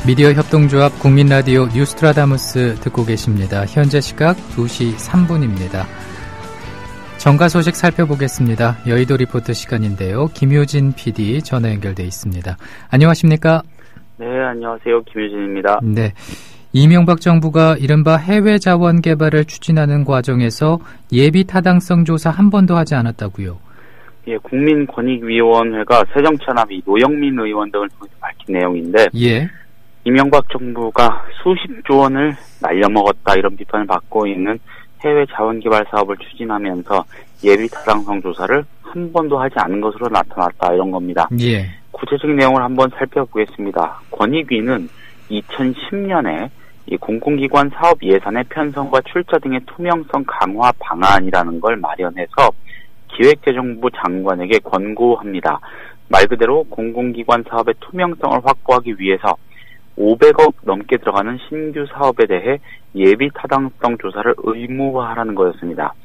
미디어 협동조합 국민라디오 뉴스트라다무스 듣고 계십니다. 현재 시각 2시 3분입니다. 정가 소식 살펴보겠습니다. 여의도 리포트 시간인데요. 김효진 PD 전화 연결돼 있습니다. 안녕하십니까? 네, 안녕하세요. 김효진입니다. 네, 이명박 정부가 이른바 해외 자원 개발을 추진하는 과정에서 예비 타당성 조사 한 번도 하지 않았다고요? 예, 국민권익위원회가 새정치연합이 노영민 의원 등을 통해서 밝힌 내용인데, 예. 이명박 정부가 수십조 원을 날려먹었다 이런 비판을 받고 있는 해외 자원개발 사업을 추진하면서 예비 타당성 조사를 한 번도 하지 않은 것으로 나타났다 이런 겁니다. 예. 구체적인 내용을 한번 살펴보겠습니다. 권익위는 2010년에 이 공공기관 사업 예산의 편성과 출자 등의 투명성 강화 방안이라는 걸 마련해서 기획재정부 장관에게 권고합니다. 말 그대로 공공기관 사업의 투명성을 확보하기 위해서 500억 넘게 들어가는 신규 사업에 대해 예비 타당성 조사를 의무화하라는 거였습니다.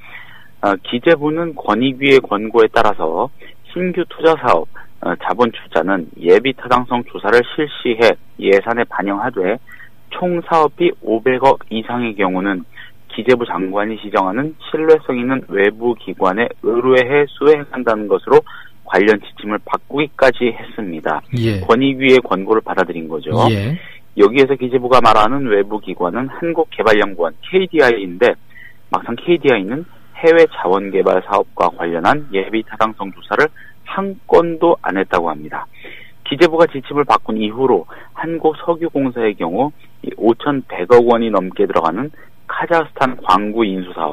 기재부는 권익위의 권고에 따라서 신규 투자 사업, 자본 출자는 예비 타당성 조사를 실시해 예산에 반영하되 총 사업비 500억 이상의 경우는 기재부 장관이 지정하는 신뢰성 있는 외부 기관에 의뢰해 수행한다는 것으로 관련 지침을 바꾸기까지 했습니다. 예. 권익위의 권고를 받아들인 거죠. 예. 여기에서 기재부가 말하는 외부 기관은 한국개발연구원 KDI인데 막상 KDI는 해외 자원개발 사업과 관련한 예비 타당성 조사를 한 건도 안 했다고 합니다. 기재부가 지침을 바꾼 이후로 한국석유공사의 경우 5,100억 원이 넘게 들어가는 카자흐스탄 광구 인수 사업,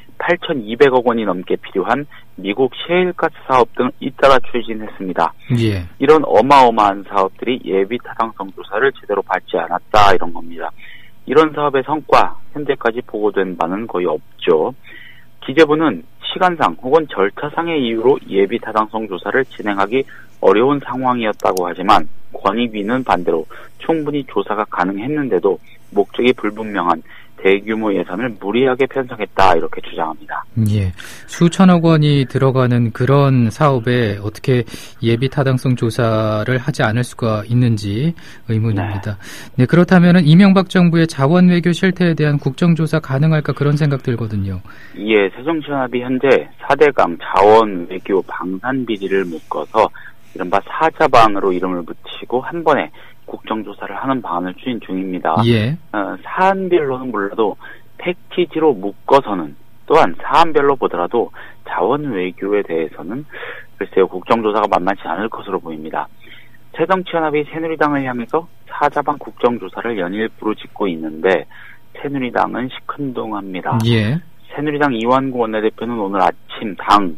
8,200억 원이 넘게 필요한 미국 셰일가스 사업 등 잇따라 추진했습니다. 예. 이런 어마어마한 사업들이 예비 타당성 조사를 제대로 받지 않았다 이런 겁니다. 이런 사업의 성과 현재까지 보고된 바는 거의 없죠. 기재부는 시간상 혹은 절차상의 이유로 예비 타당성 조사를 진행하기 어려운 상황이었다고 하지만 권익위는 반대로 충분히 조사가 가능했는데도 목적이 불분명한 대규모 예산을 무리하게 편성했다 이렇게 주장합니다. 예, 수천억 원이 들어가는 그런 사업에 어떻게 예비 타당성 조사를 하지 않을 수가 있는지 의문입니다. 네, 그렇다면 이명박 정부의 자원 외교 실태에 대한 국정조사 가능할까 그런 생각 들거든요. 예, 새정치연합이 현재 4대강 자원 외교 방산 비리를 묶어서 이른바 사자방으로 이름을 붙이고 한 번에 국정조사를 하는 방안을 추진 중입니다. 예. 사안별로는 몰라도 패키지로 묶어서는 또한 사안별로 보더라도 자원 외교에 대해서는 글쎄요 국정조사가 만만치 않을 것으로 보입니다. 새정치연합이 새누리당을 향해서 사자방 국정조사를 연일 부르짖고 있는데 새누리당은 시큰둥합니다. 예. 새누리당 이완구 원내대표는 오늘 아침 당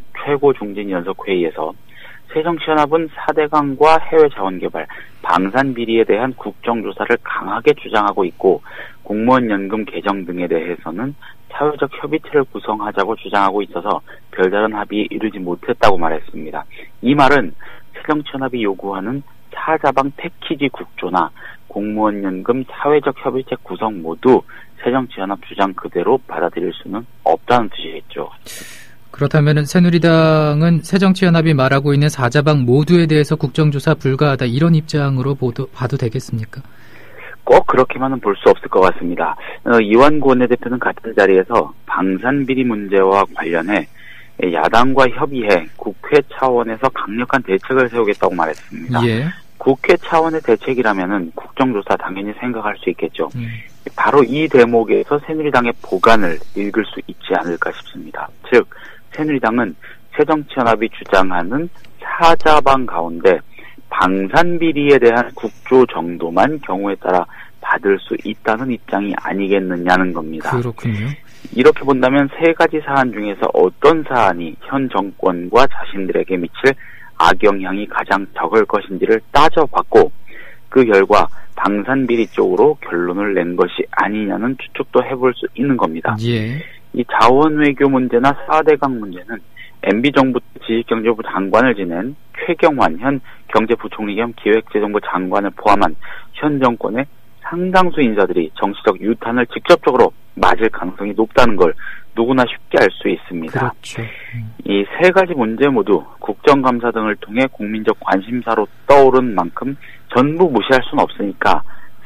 최고중진연석회의에서 새정치연합은 4대강과 해외 자원개발, 방산 비리에 대한 국정조사를 강하게 주장하고 있고 공무원 연금 개정 등에 대해서는 사회적 협의체를 구성하자고 주장하고 있어서 별다른 합의에 이르지 못했다고 말했습니다. 이 말은 새정치연합이 요구하는 사자방 패키지 국조나 공무원 연금 사회적 협의체 구성 모두 새정치연합 주장 그대로 받아들일 수는 없다는 뜻이겠죠. 그렇다면 새누리당은 새정치연합이 말하고 있는 사자방 모두에 대해서 국정조사 불가하다 이런 입장으로 봐도 되겠습니까? 꼭 그렇게만은 볼 수 없을 것 같습니다. 이완구 원내대표는 같은 자리에서 방산비리 문제와 관련해 야당과 협의해 국회 차원에서 강력한 대책을 세우겠다고 말했습니다. 예. 국회 차원의 대책이라면은 국정조사 당연히 생각할 수 있겠죠. 바로 이 대목에서 새누리당의 보관을 읽을 수 있지 않을까 싶습니다. 즉 새누리당은 새정치연합이 주장하는 사자방 가운데 방산비리에 대한 국조 정도만 경우에 따라 받을 수 있다는 입장이 아니겠느냐는 겁니다. 그렇군요. 이렇게 본다면 세 가지 사안 중에서 어떤 사안이 현 정권과 자신들에게 미칠 악영향이 가장 적을 것인지를 따져봤고 그 결과 방산비리 쪽으로 결론을 낸 것이 아니냐는 추측도 해볼 수 있는 겁니다. 예. 이 자원외교 문제나 4대강 문제는 MB정부 지식경제부 장관을 지낸 최경환 현 경제부총리 겸 기획재정부 장관을 포함한 현 정권의 상당수 인사들이 정치적 유탄을 직접적으로 맞을 가능성이 높다는 걸 누구나 쉽게 알 수 있습니다. 그렇죠. 이 세 가지 문제 모두 국정감사 등을 통해 국민적 관심사로 떠오른 만큼 전부 무시할 수는 없으니까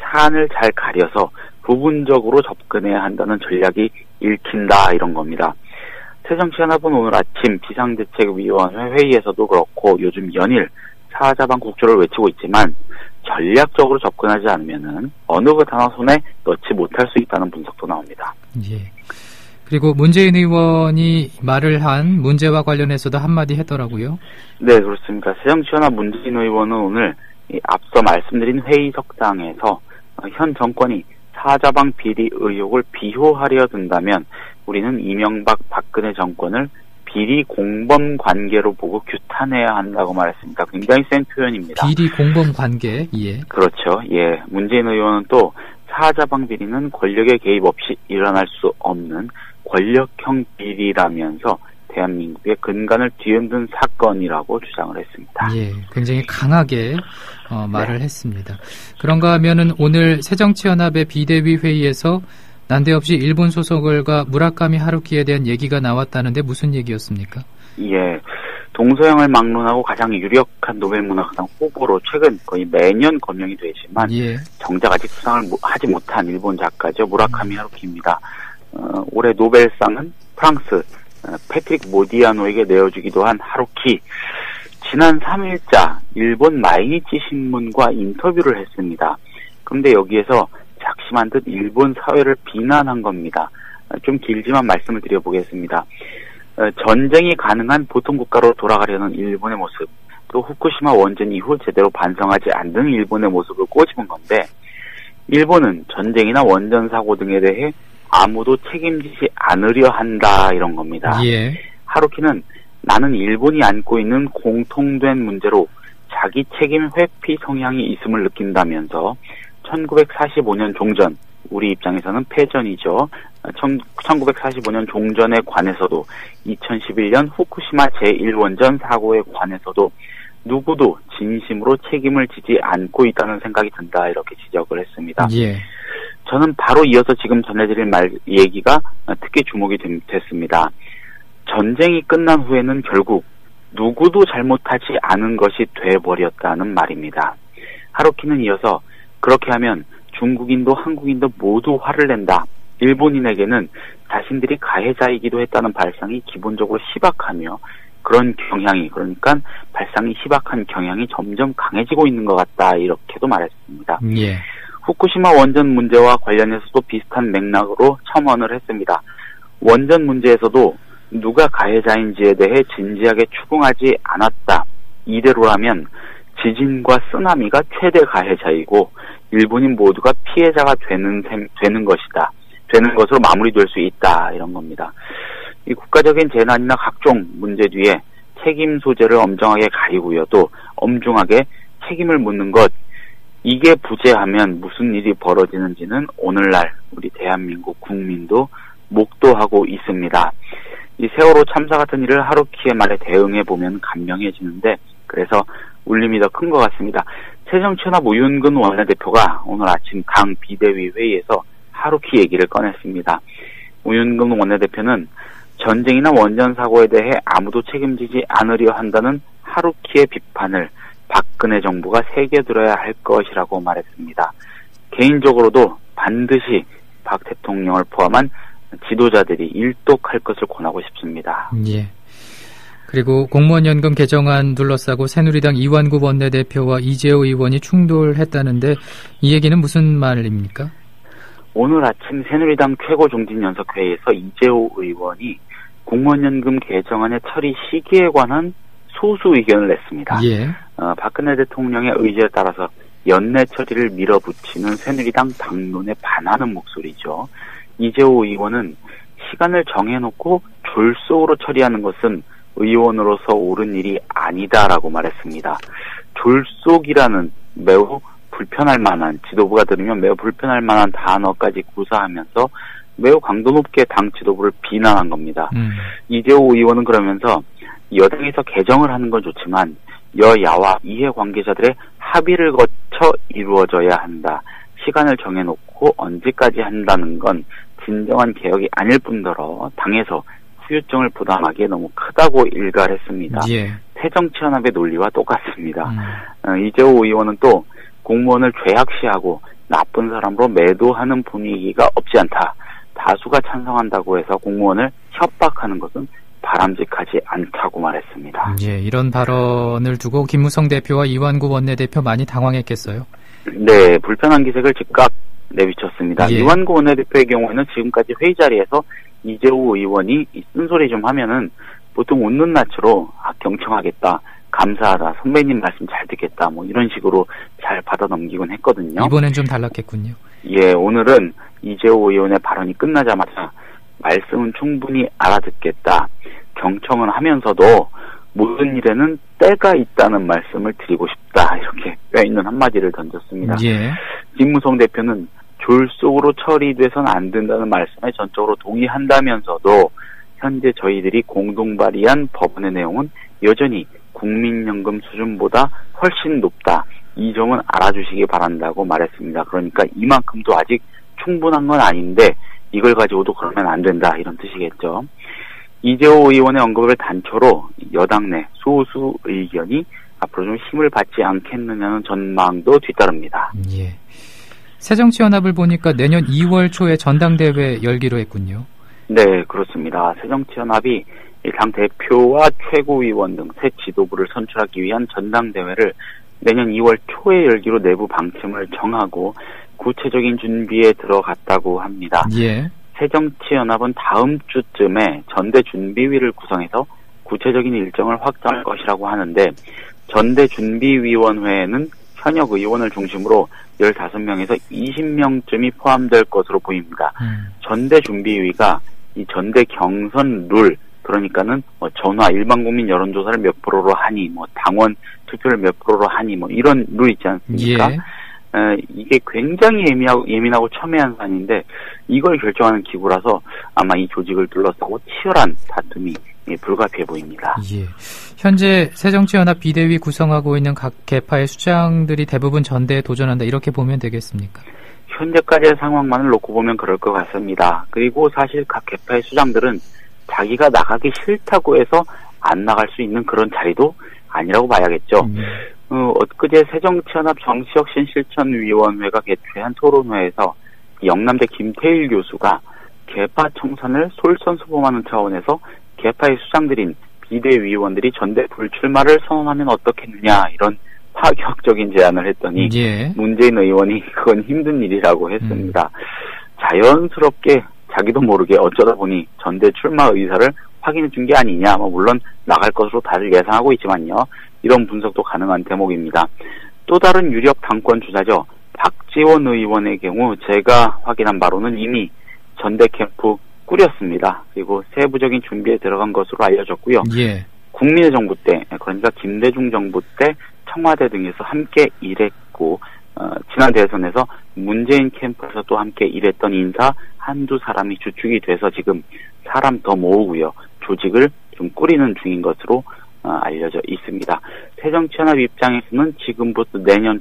사안을 잘 가려서 부분적으로 접근해야 한다는 전략이 읽힌다 이런 겁니다. 새정치연합은 오늘 아침 비상대책위원회 회의에서도 그렇고 요즘 연일 사자방 국조를 외치고 있지만 전략적으로 접근하지 않으면은 어느 것 하나 손에 넣지 못할 수 있다는 분석도 나옵니다. 예. 그리고 문재인 의원이 말을 한 문제와 관련해서도 한마디 했더라고요. 네, 그렇습니다. 새정치연합 문재인 의원은 오늘 앞서 말씀드린 회의석상에서 현 정권이 사자방 비리 의혹을 비호하려 든다면 우리는 이명박 박근혜 정권을 비리 공범 관계로 보고 규탄해야 한다고 말했습니다. 굉장히 센 표현입니다. 비리 공범 관계, 예. 그렇죠. 예. 문재인 의원은 또 사자방 비리는 권력의 개입 없이 일어날 수 없는 권력형 비리라면서 대한민국의 근간을 뒤흔든 사건이라고 주장을 했습니다. 예, 굉장히 강하게 말을 네. 했습니다. 그런가 하면은 오늘 새정치연합의 비대위 회의에서 난데없이 일본 소속을과 무라카미 하루키에 대한 얘기가 나왔다는데 무슨 얘기였습니까? 예, 동서양을 막론하고 가장 유력한 노벨문학상 후보로 최근 거의 매년 거명이 되지만 예. 정작 아직 수상을 하지 못한 일본 작가죠. 무라카미 하루키입니다. 올해 노벨상은 프랑스 패트릭 모디아노에게 내어주기도 한 하루키. 지난 3일자 일본 마이니치 신문과 인터뷰를 했습니다. 그런데 여기에서 작심한 듯 일본 사회를 비난한 겁니다. 좀 길지만 말씀을 드려보겠습니다. 전쟁이 가능한 보통 국가로 돌아가려는 일본의 모습, 또 후쿠시마 원전 이후 제대로 반성하지 않는 일본의 모습을 꼬집은 건데, 일본은 전쟁이나 원전 사고 등에 대해 아무도 책임지지 않으려 한다 이런 겁니다. 예. 하루키는 나는 일본이 안고 있는 공통된 문제로 자기 책임 회피 성향이 있음을 느낀다면서 1945년 종전, 우리 입장에서는 패전이죠. 1945년 종전에 관해서도 2011년 후쿠시마 제1원전 사고에 관해서도 누구도 진심으로 책임을 지지 않고 있다는 생각이 든다 이렇게 지적을 했습니다. 예. 저는 바로 이어서 지금 전해드릴 얘기가 특히 주목이 됐습니다. 전쟁이 끝난 후에는 결국 누구도 잘못하지 않은 것이 돼버렸다는 말입니다. 하루키는 이어서 그렇게 하면 중국인도 한국인도 모두 화를 낸다. 일본인에게는 자신들이 가해자이기도 했다는 발상이 기본적으로 희박하며 그런 경향이, 그러니까 발상이 희박한 경향이 점점 강해지고 있는 것 같다 이렇게도 말했습니다. 예. 후쿠시마 원전 문제와 관련해서도 비슷한 맥락으로 첨언을 했습니다. 원전 문제에서도 누가 가해자인지에 대해 진지하게 추궁하지 않았다. 이대로라면 지진과 쓰나미가 최대 가해자이고 일본인 모두가 피해자가 되는 것이다. 되는 것으로 마무리될 수 있다. 이런 겁니다. 이 국가적인 재난이나 각종 문제 뒤에 책임 소재를 엄정하게 가리고요. 또 엄중하게 책임을 묻는 것. 이게 부재하면 무슨 일이 벌어지는지는 오늘날 우리 대한민국 국민도 목도하고 있습니다. 이 세월호 참사 같은 일을 하루키의 말에 대응해보면 감명해지는데 그래서 울림이 더 큰 것 같습니다. 새정치연합 우윤근 원내대표가 오늘 아침 당 비대위 회의에서 하루키 얘기를 꺼냈습니다. 우윤근 원내대표는 전쟁이나 원전 사고에 대해 아무도 책임지지 않으려 한다는 하루키의 비판을 박근혜 정부가 새겨들어야 할 것이라고 말했습니다. 개인적으로도 반드시 박 대통령을 포함한 지도자들이 일독할 것을 권하고 싶습니다. 예. 그리고 공무원연금 개정안 둘러싸고 새누리당 이완구 원내대표와 이재호 의원이 충돌했다는데 이 얘기는 무슨 말입니까? 오늘 아침 새누리당 최고종진연석회의에서 이재호 의원이 공무원연금 개정안의 처리 시기에 관한 소수 의견을 냈습니다. 예. 박근혜 대통령의 의지에 따라서 연내 처리를 밀어붙이는 새누리당 당론에 반하는 목소리죠. 이재호 의원은 시간을 정해놓고 졸속으로 처리하는 것은 의원으로서 옳은 일이 아니다라고 말했습니다. 졸속이라는 매우 불편할 만한, 지도부가 들으면 매우 불편할 만한 단어까지 구사하면서 매우 강도 높게 당 지도부를 비난한 겁니다. 이재호 의원은 그러면서 여당에서 개정을 하는 건 좋지만 여야와 이해관계자들의 합의를 거쳐 이루어져야 한다. 시간을 정해놓고 언제까지 한다는 건 진정한 개혁이 아닐 뿐더러 당에서 후유증을 부담하기에 너무 크다고 일갈했습니다. 예. 새정치연합의 논리와 똑같습니다. 이재호 의원은 또 공무원을 죄악시하고 나쁜 사람으로 매도하는 분위기가 없지 않다. 다수가 찬성한다고 해서 공무원을 협박하는 것은 바람직하지 않다고 말했습니다. 예, 이런 발언을 두고 김무성 대표와 이완구 원내대표 많이 당황했겠어요? 네, 불편한 기색을 즉각 내비쳤습니다. 예. 이완구 원내대표의 경우에는 지금까지 회의 자리에서 이재호 의원이 쓴소리 좀 하면은 보통 웃는 낯으로 경청하겠다, 감사하다, 선배님 말씀 잘 듣겠다, 뭐 이런 식으로 잘 받아 넘기곤 했거든요. 이번엔 좀 달랐겠군요. 예, 오늘은 이재호 의원의 발언이 끝나자마자 말씀은 충분히 알아듣겠다, 경청은 하면서도 모든 일에는 때가 있다는 말씀을 드리고 싶다, 이렇게 뼈있는 한마디를 던졌습니다. 예. 김무성 대표는 졸속으로 처리돼서는 안 된다는 말씀에 전적으로 동의한다면서도 현재 저희들이 공동 발의한 법안의 내용은 여전히 국민연금 수준보다 훨씬 높다. 이 점은 알아주시기 바란다고 말했습니다. 그러니까 이만큼도 아직 충분한 건 아닌데 이걸 가지고도 그러면 안 된다, 이런 뜻이겠죠. 이재호 의원의 언급을 단초로 여당 내 소수 의견이 앞으로 좀 힘을 받지 않겠느냐는 전망도 뒤따릅니다. 예. 새정치연합을 보니까 내년 2월 초에 전당대회 열기로 했군요. 네, 그렇습니다. 새정치연합이 당 대표와 최고위원 등 새 지도부를 선출하기 위한 전당대회를 내년 2월 초에 열기로 내부 방침을 정하고 구체적인 준비에 들어갔다고 합니다. 예. 새정치연합은 다음 주쯤에 전대준비위를 구성해서 구체적인 일정을 확정할 것이라고 하는데, 전대준비위원회에는 현역 의원을 중심으로 15명에서 20명쯤이 포함될 것으로 보입니다. 전대준비위가 이 전대 경선 룰, 그러니까는 뭐 전화 일반 국민 여론조사를 몇 프로로 하니, 뭐 당원 투표를 몇 프로로 하니, 뭐 이런 룰 있지 않습니까? 예. 이게 굉장히 예민하고 첨예한 사안인데 이걸 결정하는 기구라서 아마 이 조직을 둘러싸고 치열한 다툼이 불가피해 보입니다. 예. 현재 새정치연합 비대위 구성하고 있는 각 계파의 수장들이 대부분 전대에 도전한다, 이렇게 보면 되겠습니까? 현재까지의 상황만을 놓고 보면 그럴 것 같습니다. 그리고 사실 각 계파의 수장들은 자기가 나가기 싫다고 해서 안 나갈 수 있는 그런 자리도 아니라고 봐야겠죠. 엊그제 새정치연합 정치혁신실천위원회가 개최한 토론회에서 영남대 김태일 교수가 계파 청산을 솔선수범하는 차원에서 계파의 수장들인 비대위원들이 전대 불출마를 선언하면 어떻겠느냐, 이런 파격적인 제안을 했더니 예. 문재인 의원이 그건 힘든 일이라고 했습니다. 자연스럽게 자기도 모르게 어쩌다 보니 전대 출마 의사를 확인해 준 게 아니냐, 뭐 물론 나갈 것으로 다들 예상하고 있지만요. 이런 분석도 가능한 대목입니다. 또 다른 유력 당권 주자죠. 박지원 의원의 경우 제가 확인한 바로는 이미 전대 캠프 꾸렸습니다. 그리고 세부적인 준비에 들어간 것으로 알려졌고요. 예. 국민의 정부 때, 그러니까 김대중 정부 때 청와대 등에서 함께 일했고, 지난 대선에서 문재인 캠프에서 또 함께 일했던 인사 한두 사람이 주축이 돼서 지금 사람 더 모으고요. 조직을 좀 꾸리는 중인 것으로 알려져 있습니다. 새정치연합 입장에서는 지금부터 내년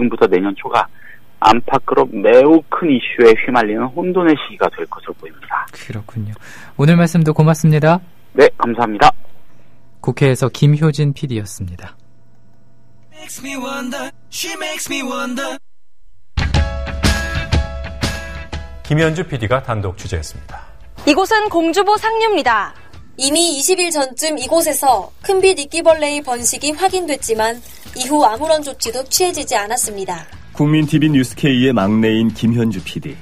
초가 안팎으로 매우 큰 이슈에 휘말리는 혼돈의 시기가 될 것으로 보입니다. 그렇군요. 오늘 말씀도 고맙습니다. 네, 감사합니다. 국회에서 김효진 PD였습니다. 김현주 PD가 단독 취재했습니다. 이곳은 공주보 상류입니다. 이미 20일 전쯤 이곳에서 큰빛 이끼벌레의 번식이 확인됐지만 이후 아무런 조치도 취해지지 않았습니다. 국민TV 뉴스K의 막내인 김현주 PD.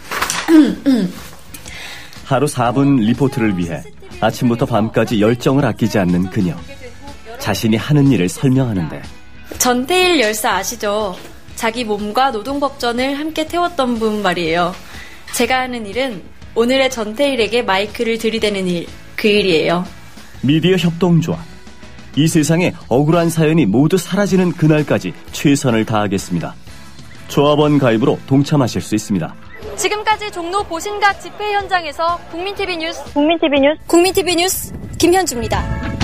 하루 4분 리포트를 위해 아침부터 밤까지 열정을 아끼지 않는 그녀. 자신이 하는 일을 설명하는데. 전태일 열사 아시죠? 자기 몸과 노동법전을 함께 태웠던 분 말이에요. 제가 하는 일은 오늘의 전태일에게 마이크를 들이대는 일, 그 일이에요. 미디어 협동조합. 이 세상에 억울한 사연이 모두 사라지는 그날까지 최선을 다하겠습니다. 조합원 가입으로 동참하실 수 있습니다. 지금까지 종로 보신각 집회 현장에서 국민TV 뉴스 김현주입니다.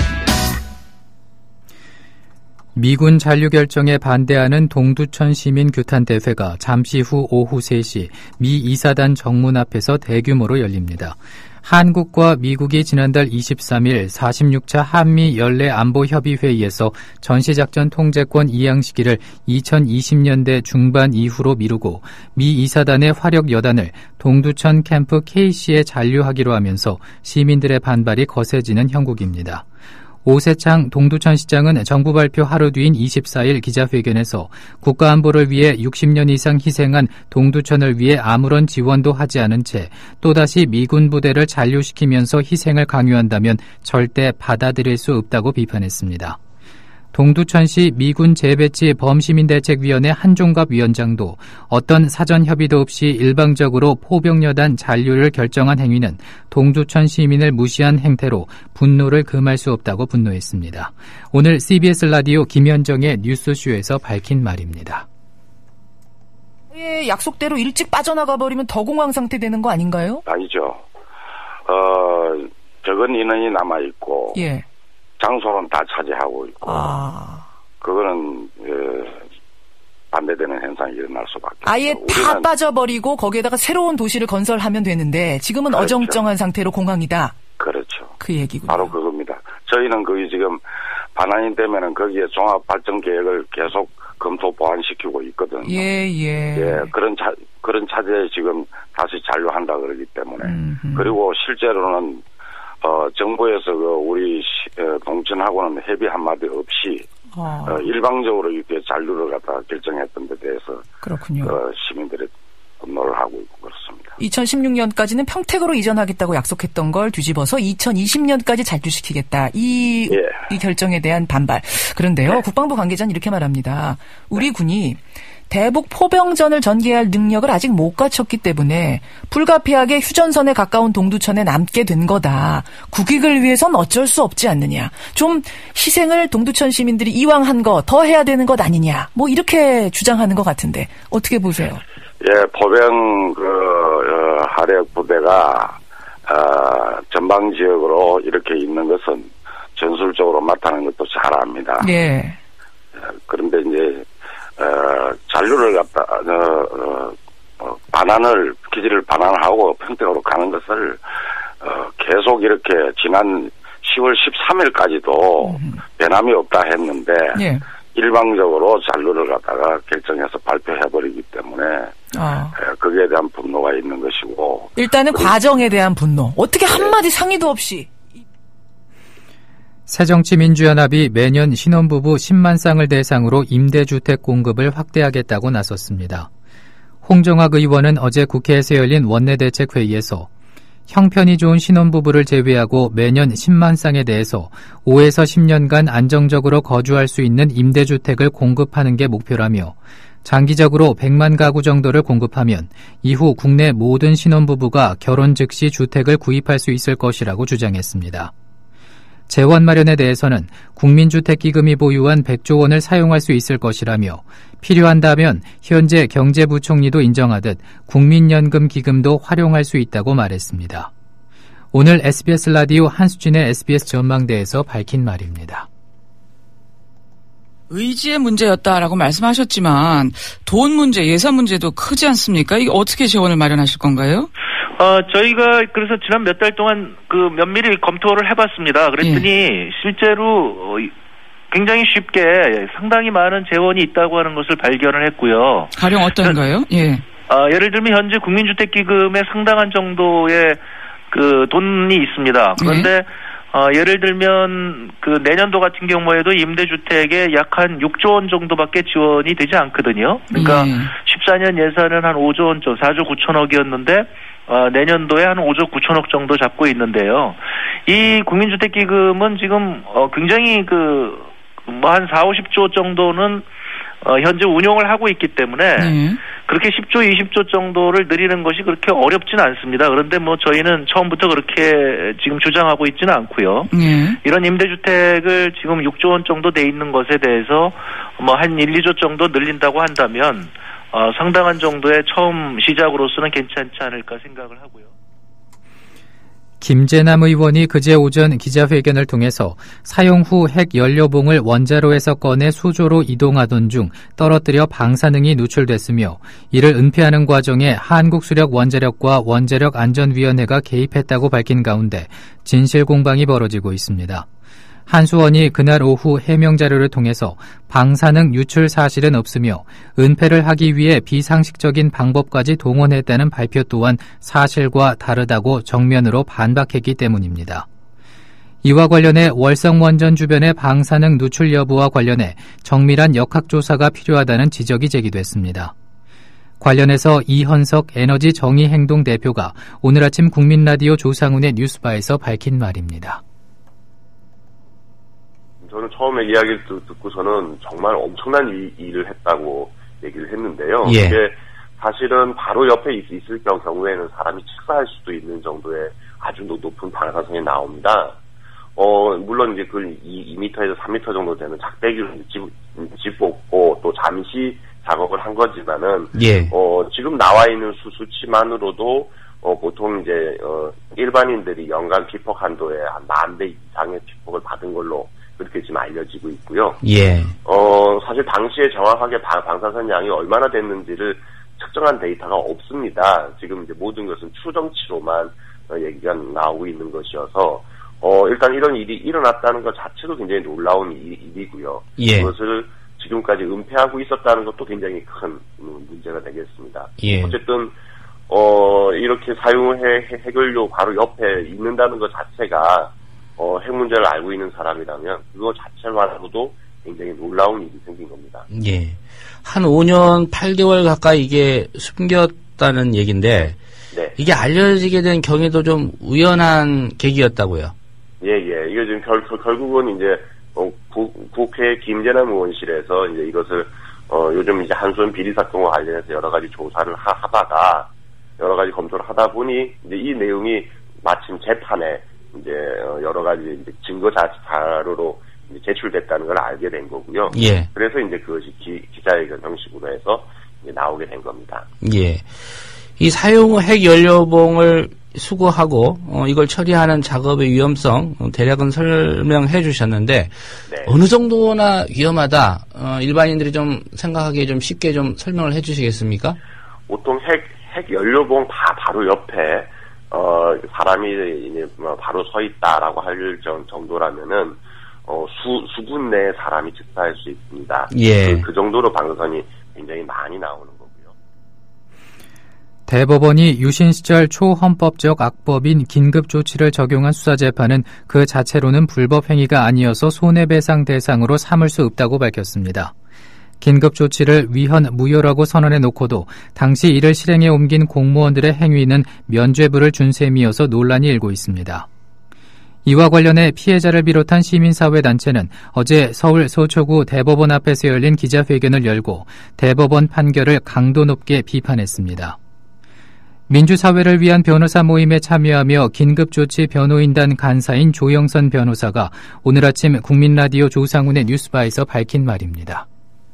미군 잔류 결정에 반대하는 동두천 시민 규탄 대회가 잠시 후 오후 3시 미 이사단 정문 앞에서 대규모로 열립니다. 한국과 미국이 지난달 23일 46차 한미 연례 안보협의회의에서 전시작전 통제권 이양 시기를 2020년대 중반 이후로 미루고 미 이사단의 화력 여단을 동두천 캠프 K시에 잔류하기로 하면서 시민들의 반발이 거세지는 형국입니다. 오세창 동두천시장은 정부 발표 하루 뒤인 24일 기자회견에서 국가안보를 위해 60년 이상 희생한 동두천을 위해 아무런 지원도 하지 않은 채 또다시 미군 부대를 잔류시키면서 희생을 강요한다면 절대 받아들일 수 없다고 비판했습니다. 동두천시 미군 재배치 범시민대책위원회 한종갑 위원장도 어떤 사전 협의도 없이 일방적으로 포병여단 잔류를 결정한 행위는 동두천 시민을 무시한 행태로 분노를 금할 수 없다고 분노했습니다. 오늘 CBS 라디오 김현정의 뉴스쇼에서 밝힌 말입니다. 약속대로 일찍 빠져나가 버리면 더 공황 상태 되는 거 아닌가요? 아니죠. 적은 인원이 남아있고 예. 장소는 다 차지하고 있고 그거는 반대되는 현상이 일어날 수밖에 없죠. 아예 다 빠져버리고 거기에다가 새로운 도시를 건설하면 되는데 지금은 그렇죠. 어정쩡한 상태로 공항이다. 그렇죠. 그 얘기군요. 바로 그겁니다. 저희는 거기 지금 반환이 되면은 거기에 종합 발전 계획을 계속 검토 보완시키고 있거든요. 예. 그런 차제에 지금 다시 잔류한다 그러기 때문에 그리고 실제로는 정부에서 우리 동천하고는 협의 한마디 없이 일방적으로 이렇게 잔류를 갖다가 결정했던 데 대해서 그렇군요. 시민들이 분노를 하고 있고 그렇습니다. 2016년까지는 평택으로 이전하겠다고 약속했던 걸 뒤집어서 2020년까지 잔류시키겠다. 이 결정에 대한 반발. 그런데요. 국방부 관계자는 이렇게 말합니다. 우리 군이 대북 포병전을 전개할 능력을 아직 못 갖췄기 때문에 불가피하게 휴전선에 가까운 동두천에 남게 된 거다. 국익을 위해선 어쩔 수 없지 않느냐. 좀 희생을 동두천 시민들이 이왕 한 거 더 해야 되는 것 아니냐. 뭐 이렇게 주장하는 것 같은데 어떻게 보세요? 포병 하력 부대가 전방 지역으로 이렇게 있는 것은 전술적으로 맡아는 것도 잘 압니다. 네. 그런데 이제 잔류를 갖다 기지를 반환하고 평택으로 가는 것을 계속 이렇게 지난 10월 13일까지도 변함이 없다 했는데 일방적으로 잔류를 갖다가 결정해서 발표해버리기 때문에 거기에 대한 분노가 있는 것이고 일단은 과정에 대한 분노. 어떻게 한마디 상의도 없이. 새정치민주연합이 매년 신혼부부 10만 쌍을 대상으로 임대주택 공급을 확대하겠다고 나섰습니다. 홍정학 의원은 어제 국회에서 열린 원내대책회의에서 형편이 좋은 신혼부부를 제외하고 매년 10만 쌍에 대해서 5에서 10년간 안정적으로 거주할 수 있는 임대주택을 공급하는 게 목표라며 장기적으로 100만 가구 정도를 공급하면 이후 국내 모든 신혼부부가 결혼 즉시 주택을 구입할 수 있을 것이라고 주장했습니다. 재원 마련에 대해서는 국민주택기금이 보유한 100조 원을 사용할 수 있을 것이라며 필요한다면 현재 경제부총리도 인정하듯 국민연금 기금도 활용할 수 있다고 말했습니다. 오늘 SBS 라디오 한수진의 SBS 전망대에서 밝힌 말입니다. 의지의 문제였다라고 말씀하셨지만 돈 문제, 예산 문제도 크지 않습니까? 이게 어떻게 재원을 마련하실 건가요? 저희가 그래서 지난 몇 달 동안 면밀히 검토를 해봤습니다. 그랬더니 실제로 굉장히 쉽게 상당히 많은 재원이 있다고 하는 것을 발견을 했고요. 가령 어떤가요? 예를 들면 현재 국민주택기금에 상당한 정도의 돈이 있습니다. 그런데 예를 들면 내년도 같은 경우에도 임대주택에 약 한 6조 원 정도밖에 지원이 되지 않거든요. 그러니까 14년 예산은 한 5조 원, 4조 9천억이었는데 내년도에 한 5조 9천억 정도 잡고 있는데요. 이 국민주택기금은 지금 굉장히 한 4, 50조 정도는 현재 운용을 하고 있기 때문에 그렇게 10조, 20조 정도를 늘리는 것이 그렇게 어렵진 않습니다. 그런데 저희는 처음부터 그렇게 지금 주장하고 있지는 않고요. 이런 임대주택을 지금 6조 원 정도 돼 있는 것에 대해서 한 1, 2조 정도 늘린다고 한다면 상당한 정도의 처음 시작으로서는 괜찮지 않을까 생각을 하고요. 김재남 의원이 그제 오전 기자회견을 통해서 사용 후 핵 연료봉을 원자로에서 꺼내 수조로 이동하던 중 떨어뜨려 방사능이 누출됐으며 이를 은폐하는 과정에 한국수력원자력과 원자력안전위원회가 개입했다고 밝힌 가운데 진실 공방이 벌어지고 있습니다. 한수원이 그날 오후 해명 자료를 통해서 방사능 유출 사실은 없으며 은폐를 하기 위해 비상식적인 방법까지 동원했다는 발표 또한 사실과 다르다고 정면으로 반박했기 때문입니다. 이와 관련해 월성원전 주변의 방사능 누출 여부와 관련해 정밀한 역학조사가 필요하다는 지적이 제기됐습니다. 관련해서 이현석 에너지정의행동 대표가 오늘 아침 국민라디오 조상훈의 뉴스바에서 밝힌 말입니다. 저는 처음에 이야기를 듣고서는 정말 엄청난 일을 했다고 얘기를 했는데요. 예. 이게 사실은 바로 옆에 있을 경우에는 사람이 직사할 수도 있는 정도의 아주 높은 방사성이 나옵니다. 물론 이제 그 2m에서 3m 정도 되는 작대기로 짚고 또 잠시 작업을 한 거지만은, 예. 지금 나와 있는 수치만으로도 보통 이제 일반인들이 연간 피폭 한도에 한 10,000대 이상의 피폭을 받은 걸로 그렇게 지금 알려지고 있고요. 예. 사실 당시에 정확하게 방사선 양이 얼마나 됐는지를 측정한 데이터가 없습니다. 지금 이제 모든 것은 추정치로만 얘기가 나오고 있는 것이어서, 일단 이런 일이 일어났다는 것 자체도 굉장히 놀라운 일이고요. 예. 그것을 지금까지 은폐하고 있었다는 것도 굉장히 큰 문제가 되겠습니다. 예. 어쨌든, 이렇게 사용해 해결료 바로 옆에 있는다는 것 자체가 핵 문제를 알고 있는 사람이라면 그거 자체만으로도 굉장히 놀라운 일이 생긴 겁니다. 예. 한 5년 8개월 가까이 이게 숨겼다는 얘기인데, 네. 이게 알려지게 된 경위도 좀 우연한 계기였다고요? 예. 이게 지금 결국은 이제, 국회 김재남 의원실에서 이제 이것을, 요즘 이제 한수원 비리 사건과 관련해서 여러 가지 조사를 하다가, 여러 가지 검토를 하다 보니, 이제 이 내용이 마침 재판에 이제 여러 가지 이제 증거 자료로 이제 제출됐다는 걸 알게 된 거고요. 예. 그래서 이제 그것이 기자회견 형식으로 해서 이제 나오게 된 겁니다. 예. 이 사용 후 핵 연료봉을 수거하고 이걸 처리하는 작업의 위험성 대략은 설명해 주셨는데, 네. 어느 정도나 위험하다, 일반인들이 좀 생각하기에 좀 쉽게 좀 설명을 해 주시겠습니까? 보통 핵 연료봉 바로 옆에 사람이 이제 바로 서 있다라고 할 정도라면은, 수분 내에 사람이 직사할 수 있습니다. 예. 그 정도로 방사선이 굉장히 많이 나오는 거고요. 대법원이 유신 시절 초헌법적 악법인 긴급조치를 적용한 수사재판은 그 자체로는 불법 행위가 아니어서 손해배상 대상으로 삼을 수 없다고 밝혔습니다. 긴급조치를 위헌 무효라고 선언해 놓고도 당시 이를 실행에 옮긴 공무원들의 행위는 면죄부를 준 셈이어서 논란이 일고 있습니다. 이와 관련해 피해자를 비롯한 시민사회단체는 어제 서울 서초구 대법원 앞에서 열린 기자회견을 열고 대법원 판결을 강도 높게 비판했습니다. 민주사회를 위한 변호사 모임에 참여하며 긴급조치 변호인단 간사인 조영선 변호사가 오늘 아침 국민라디오 조상훈의 뉴스바에서 밝힌 말입니다.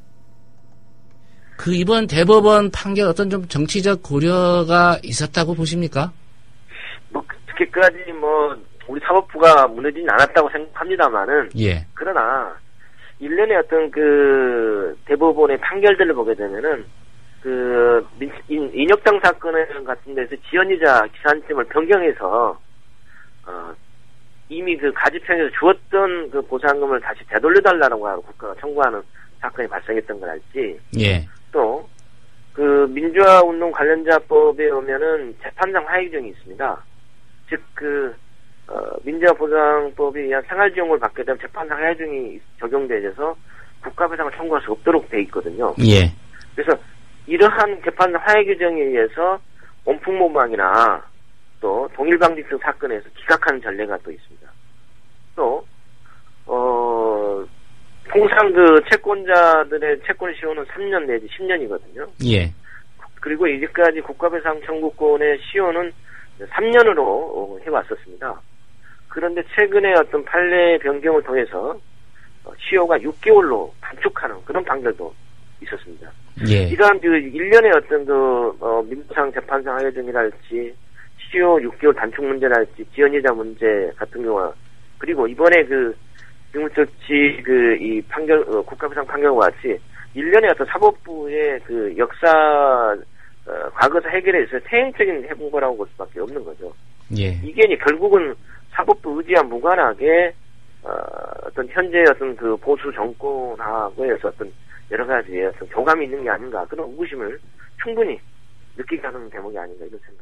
그 이번 대법원 판결 어떤 좀 정치적 고려가 있었다고 보십니까? 그렇게까지 우리 사법부가 무너지진 않았다고 생각합니다만은, 예. 그러나 일련의 어떤 그 대법원의 판결들을 보게 되면은 인혁당 사건 같은 데서 지연이자 기산점을 변경해서 이미 그 가지평에서 주었던 그 보상금을 다시 되돌려달라는 거 국가가 청구하는 사건이 발생했던 걸 알지. 예. 또 그 민주화 운동 관련자법에 오면은 재판상 하해규정이 있습니다. 즉 민주화 보장법에 의한 생활지원금을 받게 되면 재판상 하해규정이 적용돼서 국가배상을 청구할 수 없도록 돼 있거든요. 예. 그래서 이러한 재판상 하해 규정에 의해서 원풍모망이나 또 동일방지 등 사건에서 기각하는 전례가 또 있습니다. 또 통상 그 채권자들의 채권 시효는 3년 내지 10년이거든요. 예. 그리고 이제까지 국가배상 청구권의 시효는 3년으로 해왔었습니다. 그런데 최근에 어떤 판례 변경을 통해서 시효가 6개월로 단축하는 그런 판결도 있었습니다. 예. 이러한 그 일련의 어떤 민주상 재판상 하해 등이랄지 수요 6개월 단축 문제랄지 지연이자 문제 같은 경우와 그리고 이번에 그 비무처치 이 판결 국가부상 판결과 같이 1년의 어떤 사법부의 그 역사 과거사 해결에 있어서 태행적인 해보고라고 볼 수밖에 없는 거죠. 예. 이게 이제 결국은 사법부 의지와 무관하게 어떤 현재 어떤 그 보수 정권하고의 어떤 여러 가지의 어떤 교감이 있는 게 아닌가 그런 의구심을 충분히 느끼게 하는 대목이 아닌가 이런 생각.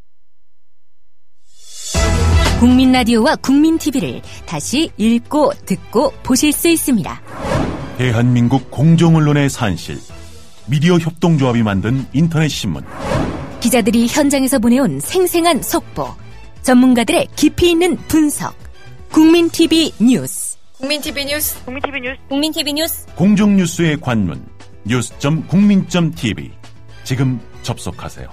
국민 라디오와 국민 TV를 다시 읽고 듣고 보실 수 있습니다. 대한민국 공정언론의 산실, 미디어 협동조합이 만든 인터넷 신문. 기자들이 현장에서 보내온 생생한 속보, 전문가들의 깊이 있는 분석. 국민 TV 뉴스. 국민 TV 뉴스. 국민 TV 뉴스. 국민 TV 뉴스. 공정 뉴스의 관문 news.국민.tv. 지금 접속하세요.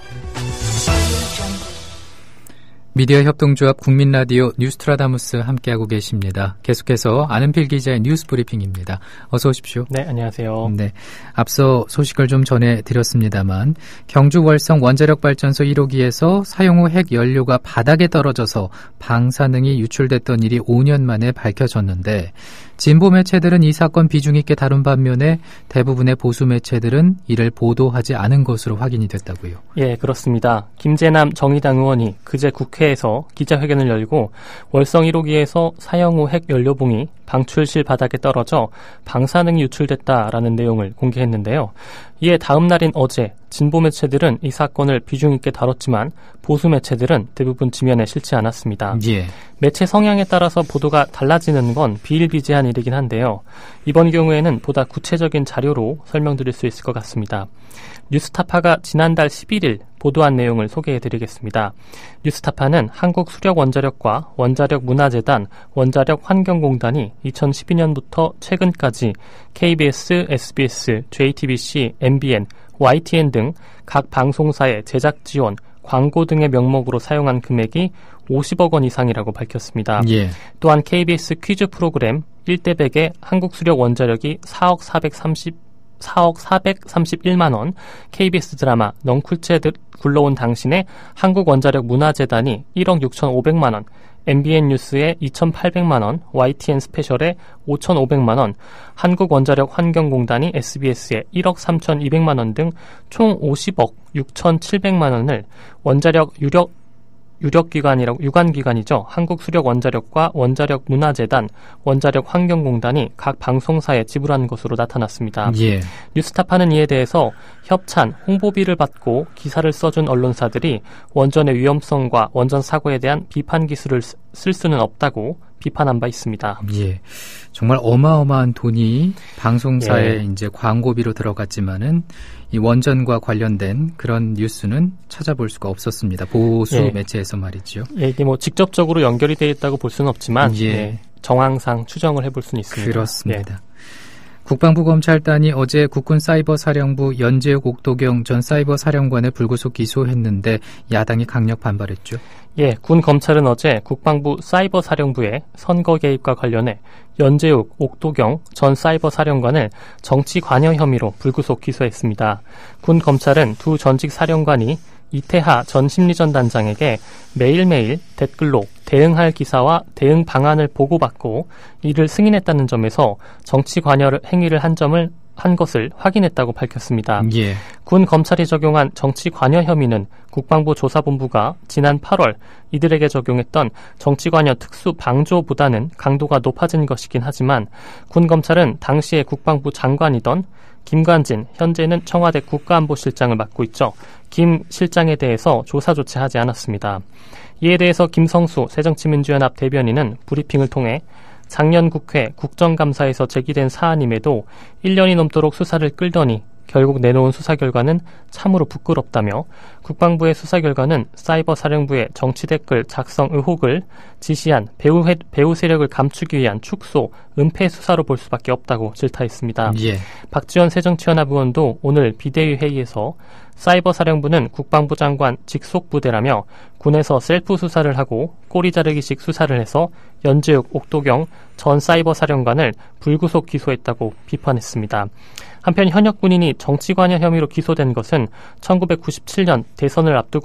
미디어 협동조합 국민라디오 뉴스트라다무스 함께하고 계십니다. 계속해서 안은필 기자의 뉴스 브리핑입니다. 어서 오십시오. 네, 안녕하세요. 네, 앞서 소식을 좀 전해드렸습니다만 경주 월성 원자력발전소 1호기에서 사용 후 핵 연료가 바닥에 떨어져서 방사능이 유출됐던 일이 5년 만에 밝혀졌는데 진보 매체들은 이 사건 비중 있게 다룬 반면에 대부분의 보수 매체들은 이를 보도하지 않은 것으로 확인이 됐다고요. 예, 그렇습니다. 김재남 정의당 의원이 그제 국회에서 기자회견을 열고 월성 1호기에서 사용 후 핵 연료봉이 방출실 바닥에 떨어져 방사능이 유출됐다라는 내용을 공개했는데요. 이에 다음 날인 어제 진보 매체들은 이 사건을 비중 있게 다뤘지만 보수 매체들은 대부분 지면에 실지 않았습니다. 예. 매체 성향에 따라서 보도가 달라지는 건 비일비재한 일이긴 한데요. 이번 경우에는 보다 구체적인 자료로 설명드릴 수 있을 것 같습니다. 뉴스타파가 지난달 11일 보도한 내용을 소개해드리겠습니다. 뉴스타파는 한국수력원자력과 원자력문화재단, 원자력환경공단이 2012년부터 최근까지 KBS, SBS, JTBC, MBN, YTN 등 각 방송사의 제작 지원, 광고 등의 명목으로 사용한 금액이 50억 원 이상이라고 밝혔습니다. 예. 또한 KBS 퀴즈 프로그램 1대100에 한국수력원자력이 4억 431만 원, KBS 드라마 넝쿨째 굴러온 당신의 한국원자력문화재단이 1억 6,500만 원, MBN 뉴스에 2,800만 원, YTN 스페셜에 5,500만 원, 한국원자력환경공단이 SBS에 1억 3,200만 원 등 총 50억 6,700만 원을 원자력 유관기관이죠. 한국수력원자력과 원자력문화재단, 원자력환경공단이 각 방송사에 지불한 것으로 나타났습니다. 예. 뉴스타파는 이에 대해서 협찬, 홍보비를 받고 기사를 써준 언론사들이 원전의 위험성과 원전 사고에 대한 비판 기술을 쓸 수는 없다고 비판한 바 있습니다. 예. 정말 어마어마한 돈이 방송사에 이제 광고비로 들어갔지만은 이 원전과 관련된 그런 뉴스는 찾아볼 수가 없었습니다. 보수 매체에서 말이죠. 예, 이게 뭐 직접적으로 연결이 되어 있다고 볼 수는 없지만 정황상 추정을 해볼 수는 있습니다. 그렇습니다. 국방부 검찰단이 어제 국군사이버사령부 연재욱 옥도경 전 사이버사령관을 불구속 기소했는데 야당이 강력 반발했죠. 예, 군 검찰은 어제 국방부 사이버사령부의 선거 개입과 관련해 연재욱, 옥도경 전 사이버사령관을 정치 관여 혐의로 불구속 기소했습니다. 군 검찰은 두 전직 사령관이 이태하 전 심리전단장에게 매일매일 댓글로 대응할 기사와 대응 방안을 보고받고 이를 승인했다는 점에서 정치 관여 행위를 한 것을 확인했다고 밝혔습니다. 예. 군 검찰이 적용한 정치 관여 혐의는 국방부 조사본부가 지난 8월 이들에게 적용했던 정치 관여 특수 방조보다는 강도가 높아진 것이긴 하지만 군 검찰은 당시에 국방부 장관이던 김관진, 현재는 청와대 국가안보실장을 맡고 있죠. 김 실장에 대해서 조사 조치하지 않았습니다. 이에 대해서 김성수 새정치민주연합 대변인은 브리핑을 통해 작년 국회 국정감사에서 제기된 사안임에도 1년이 넘도록 수사를 끌더니 결국 내놓은 수사 결과는 참으로 부끄럽다며 국방부의 수사 결과는 사이버 사령부의 정치 댓글 작성 의혹을 지시한 배후 세력을 감추기 위한 축소, 은폐 수사로 볼 수밖에 없다고 질타했습니다. 예. 박지원 새정치연합 의원도 오늘 비대위 회의에서 사이버 사령부는 국방부 장관 직속 부대라며 군에서 셀프 수사를 하고 꼬리 자르기식 수사를 해서 연재욱, 옥도경 전 사이버 사령관을 불구속 기소했다고 비판했습니다. 한편 현역 군인이 정치 관여 혐의로 기소된 것은 1997년 대선을 앞두고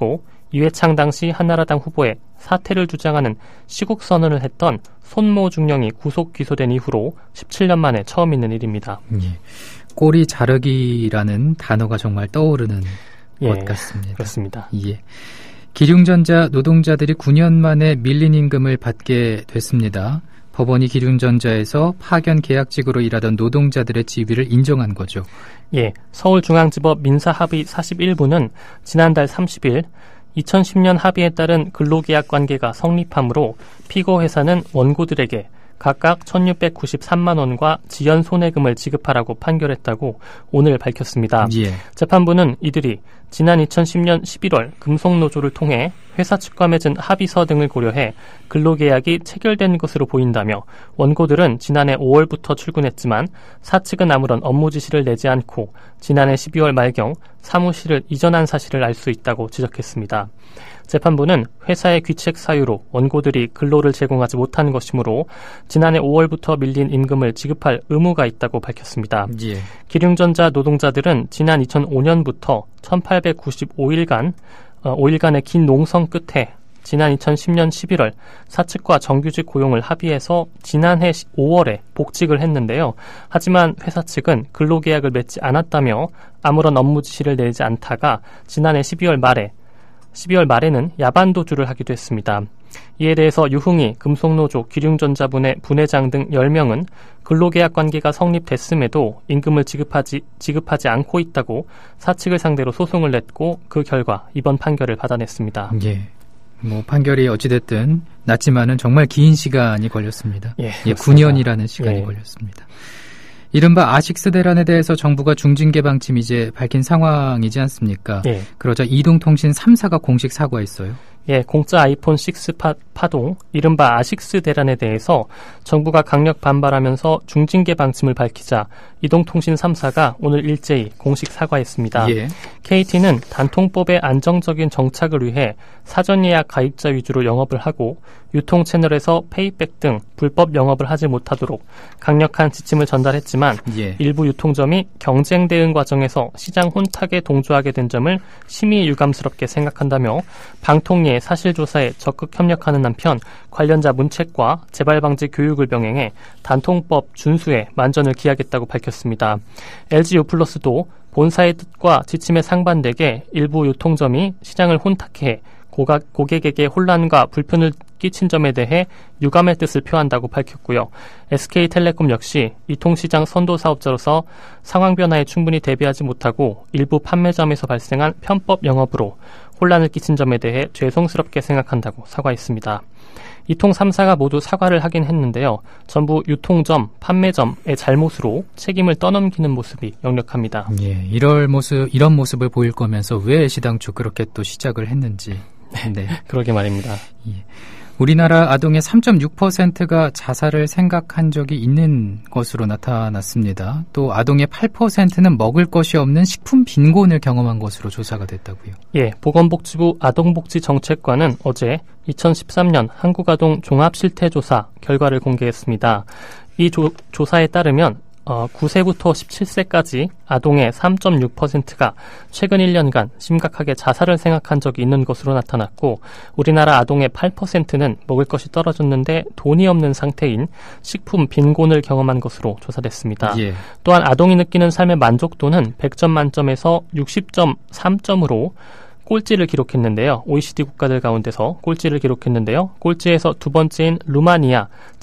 이회창 당시 한나라당 후보에 사퇴를 주장하는 시국 선언을 했던 손모 중령이 구속 기소된 이후로 17년 만에 처음 있는 일입니다. 예. 꼬리 자르기라는 단어가 정말 떠오르는 것 같습니다. 그렇습니다. 예. 기륭전자 노동자들이 9년 만에 밀린 임금을 받게 됐습니다. 법원이 기륭전자에서 파견 계약직으로 일하던 노동자들의 지위를 인정한 거죠. 예, 서울중앙지법 민사합의 41부는 지난달 30일 2010년 합의에 따른 근로계약 관계가 성립하므로 피고 회사는 원고들에게 각각 1,693만 원과 지연 손해금을 지급하라고 판결했다고 오늘 밝혔습니다. 예. 재판부는 이들이 지난 2010년 11월 금속노조를 통해 회사 측과 맺은 합의서 등을 고려해 근로계약이 체결된 것으로 보인다며 원고들은 지난해 5월부터 출근했지만 사측은 아무런 업무 지시를 내지 않고 지난해 12월 말경 사무실을 이전한 사실을 알 수 있다고 지적했습니다. 재판부는 회사의 귀책 사유로 원고들이 근로를 제공하지 못한 것이므로 지난해 5월부터 밀린 임금을 지급할 의무가 있다고 밝혔습니다. 예. 기륭전자 노동자들은 지난 2005년부터 1895일간의 긴 농성 끝에 지난 2010년 11월 사측과 정규직 고용을 합의해서 지난해 5월에 복직을 했는데요. 하지만 회사 측은 근로계약을 맺지 않았다며 아무런 업무 지시를 내지 않다가 지난해 12월 말에는 야반도주를 하기도 했습니다. 이에 대해서 유흥희 금속노조 기륭전자분의 분회장 등 10명은 근로계약 관계가 성립됐음에도 임금을 지급하지 않고 있다고 사측을 상대로 소송을 냈고 그 결과 이번 판결을 받아냈습니다. 예. 판결이 어찌됐든 났지만은 정말 긴 시간이 걸렸습니다. 예, 9년이라는 시간이 걸렸습니다. 이른바 아식스 대란에 대해서 정부가 중징계 방침 이제 밝힌 상황이지 않습니까? 예. 그러자 이동통신 3사가 공식 사과했어요. 예, 공짜 아이폰 6 파동, 이른바 아식스 대란에 대해서 정부가 강력 반발하면서 중징계 방침을 밝히자 이동통신 3사가 오늘 일제히 공식 사과했습니다. 예. KT는 단통법의 안정적인 정착을 위해 사전 예약 가입자 위주로 영업을 하고 유통 채널에서 페이백 등 불법 영업을 하지 못하도록 강력한 지침을 전달했지만 일부 유통점이 경쟁 대응 과정에서 시장 혼탁에 동조하게 된 점을 심히 유감스럽게 생각한다며 방통위의 사실조사에 적극 협력하는 한편 관련자 문책과 재발방지 교육을 병행해 단통법 준수에 만전을 기하겠다고 밝혔습니다. LG U+도 본사의 뜻과 지침에 상반되게 일부 유통점이 시장을 혼탁해 고객에게 혼란과 불편을 끼친 점에 대해 유감의 뜻을 표한다고 밝혔고요. SK텔레콤 역시 이통시장 선도 사업자로서 상황 변화에 충분히 대비하지 못하고 일부 판매점에서 발생한 편법 영업으로 혼란을 끼친 점에 대해 죄송스럽게 생각한다고 사과했습니다. 이통 3사가 모두 사과를 하긴 했는데요. 전부 유통점, 판매점의 잘못으로 책임을 떠넘기는 모습이 역력합니다. 예, 이런 모습을 보일 거면서 왜 시당초 그렇게 또 시작을 했는지. 네, 그러게 말입니다. 예. 우리나라 아동의 3.6%가 자살을 생각한 적이 있는 것으로 나타났습니다. 또 아동의 8%는 먹을 것이 없는 식품 빈곤을 경험한 것으로 조사가 됐다고요. 예, 보건복지부 아동복지정책관은 어제 2013년 한국아동 종합실태조사 결과를 공개했습니다. 이 조사에 따르면 9세부터 17세까지 아동의 3.6%가 최근 1년간 심각하게 자살을 생각한 적이 있는 것으로 나타났고 우리나라 아동의 8%는 먹을 것이 떨어졌는데 돈이 없는 상태인 식품 빈곤을 경험한 것으로 조사됐습니다. 예. 또한 아동이 느끼는 삶의 만족도는 100점 만점에서 60.3점으로 꼴찌를 기록했는데요. OECD 국가들 가운데서 꼴찌를 기록했는데요. 꼴찌에서 두 번째인 루마니아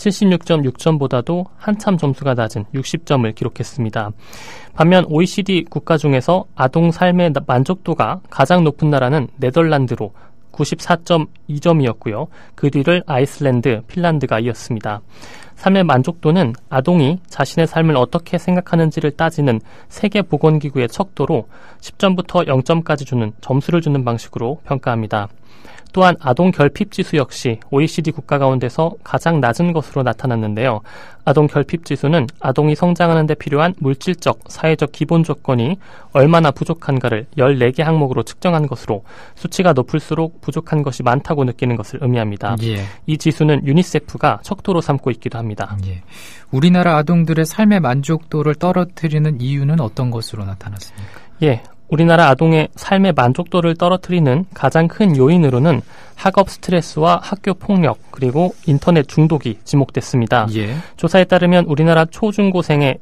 76.6점보다도 한참 점수가 낮은 60점을 기록했습니다. 반면 OECD 국가 중에서 아동 삶의 만족도가 가장 높은 나라는 네덜란드로 94.2점이었고요. 그 뒤를 아이슬란드, 핀란드가 이었습니다. 삶의 만족도는 아동이 자신의 삶을 어떻게 생각하는지를 따지는 세계보건기구의 척도로 10점부터 0점까지 주는 점수를 주는 방식으로 평가합니다. 또한 아동 결핍 지수 역시 OECD 국가 가운데서 가장 낮은 것으로 나타났는데요. 아동 결핍 지수는 아동이 성장하는 데 필요한 물질적, 사회적 기본 조건이 얼마나 부족한가를 14개 항목으로 측정한 것으로 수치가 높을수록 부족한 것이 많다고 느끼는 것을 의미합니다. 예. 이 지수는 유니세프가 척도로 삼고 있기도 합니다. 예. 우리나라 아동들의 삶의 만족도를 떨어뜨리는 이유는 어떤 것으로 나타났습니까? 예. 우리나라 아동의 삶의 만족도를 떨어뜨리는 가장 큰 요인으로는 학업 스트레스와 학교 폭력 그리고 인터넷 중독이 지목됐습니다. 예. 조사에 따르면 우리나라 초중고생의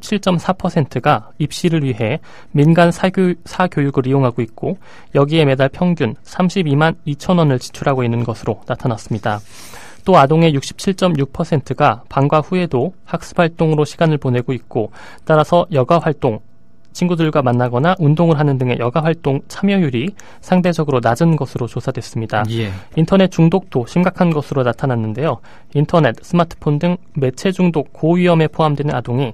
77.4%가 입시를 위해 민간 사교육을 이용하고 있고 여기에 매달 평균 32만 2천 원을 지출하고 있는 것으로 나타났습니다. 또 아동의 67.6%가 방과 후에도 학습활동으로 시간을 보내고 있고 따라서 여가활동, 친구들과 만나거나 운동을 하는 등의 여가활동 참여율이 상대적으로 낮은 것으로 조사됐습니다. 예. 인터넷 중독도 심각한 것으로 나타났는데요. 인터넷, 스마트폰 등 매체 중독 고위험에 포함되는 아동이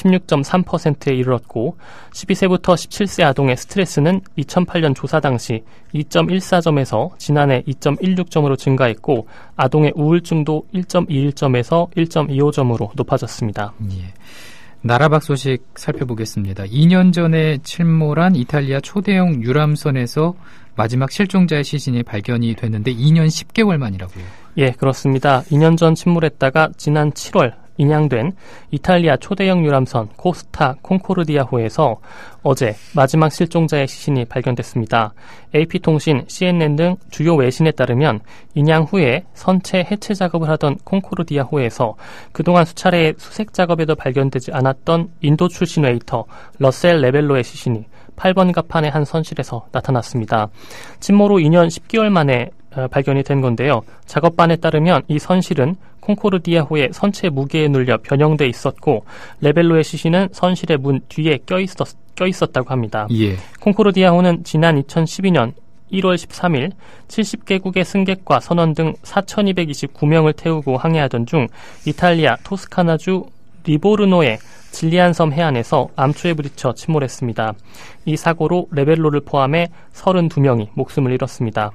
16.3%에 이르렀고 12세부터 17세 아동의 스트레스는 2008년 조사 당시 2.14점에서 지난해 2.16점으로 증가했고 아동의 우울증도 1.21점에서 1.25점으로 높아졌습니다. 예. 나라 밖 소식 살펴보겠습니다. 2년 전에 침몰한 이탈리아 초대형 유람선에서 마지막 실종자의 시신이 발견이 됐는데 2년 10개월 만이라고요. 예, 그렇습니다. 2년 전 침몰했다가 지난 7월 인양된 이탈리아 초대형 유람선 코스타 콩코르디아호에서 어제 마지막 실종자의 시신이 발견됐습니다. AP통신, CNN 등 주요 외신에 따르면 인양 후에 선체 해체 작업을 하던 콩코르디아호에서 그동안 수차례 수색 작업에도 발견되지 않았던 인도 출신 웨이터 러셀 레벨로의 시신이 8번 갑판의 한 선실에서 나타났습니다. 침몰 후 2년 10개월 만에 발견이 된 건데요. 작업반에 따르면 이 선실은 콩코르디아호의 선체 무게에 눌려 변형돼 있었고 레벨로의 시신은 선실의 문 뒤에 껴있었다고 합니다. 예. 콩코르디아호는 지난 2012년 1월 13일 70개국의 승객과 선원 등 4,229명을 태우고 항해하던 중 이탈리아 토스카나주 리보르노의 질리안 섬 해안에서 암초에 부딪혀 침몰했습니다. 이 사고로 레벨로를 포함해 32명이 목숨을 잃었습니다.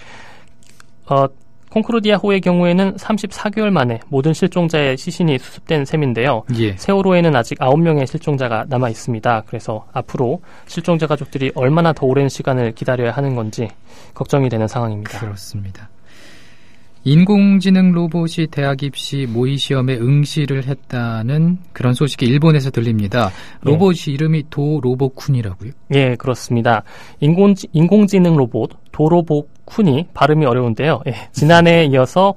콩코르디아호의 경우에는 34개월 만에 모든 실종자의 시신이 수습된 셈인데요. 예. 세월호에는 아직 9명의 실종자가 남아 있습니다. 그래서 앞으로 실종자 가족들이 얼마나 더 오랜 시간을 기다려야 하는 건지 걱정이 되는 상황입니다. 그렇습니다. 인공지능 로봇이 대학 입시 모의 시험에 응시를 했다는 그런 소식이 일본에서 들립니다. 로봇이 이름이 도로보쿤이라고요? 예, 그렇습니다. 인공지능 로봇 도로보쿤이 발음이 어려운데요. 예, 지난해에 이어서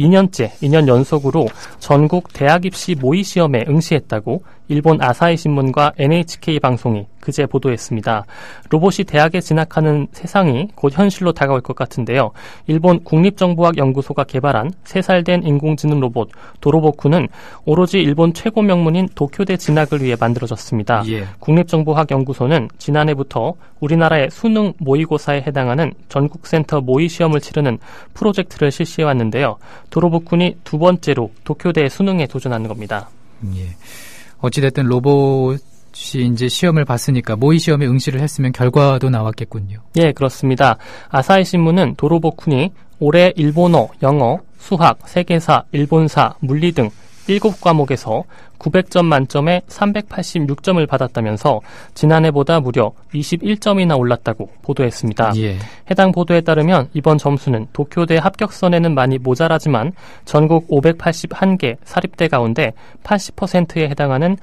2년 연속으로 전국 대학 입시 모의 시험에 응시했다고 일본 아사히 신문과 NHK 방송이 그제 보도했습니다. 로봇이 대학에 진학하는 세상이 곧 현실로 다가올 것 같은데요. 일본 국립정보학연구소가 개발한 3살 된 인공지능 로봇 도로보쿤은 오로지 일본 최고 명문인 도쿄대 진학을 위해 만들어졌습니다. 예. 국립정보학연구소는 지난해부터 우리나라의 수능 모의고사에 해당하는 전국센터 모의 시험을 치르는 프로젝트를 실시해왔는데요. 도로보쿤이 2번째로 도쿄대 수능에 도전하는 겁니다. 예. 어찌됐든 로봇이 이제 시험을 봤으니까 모의 시험에 응시를 했으면 결과도 나왔겠군요. 예, 그렇습니다. 아사히 신문은 도로보쿤이 올해 일본어, 영어, 수학, 세계사, 일본사, 물리 등 7과목에서 900점 만점에 386점을 받았다면서 지난해보다 무려 21점이나 올랐다고 보도했습니다. 예. 해당 보도에 따르면 이번 점수는 도쿄대 합격선에는 많이 모자라지만 전국 581개 사립대 가운데 80%에 해당하는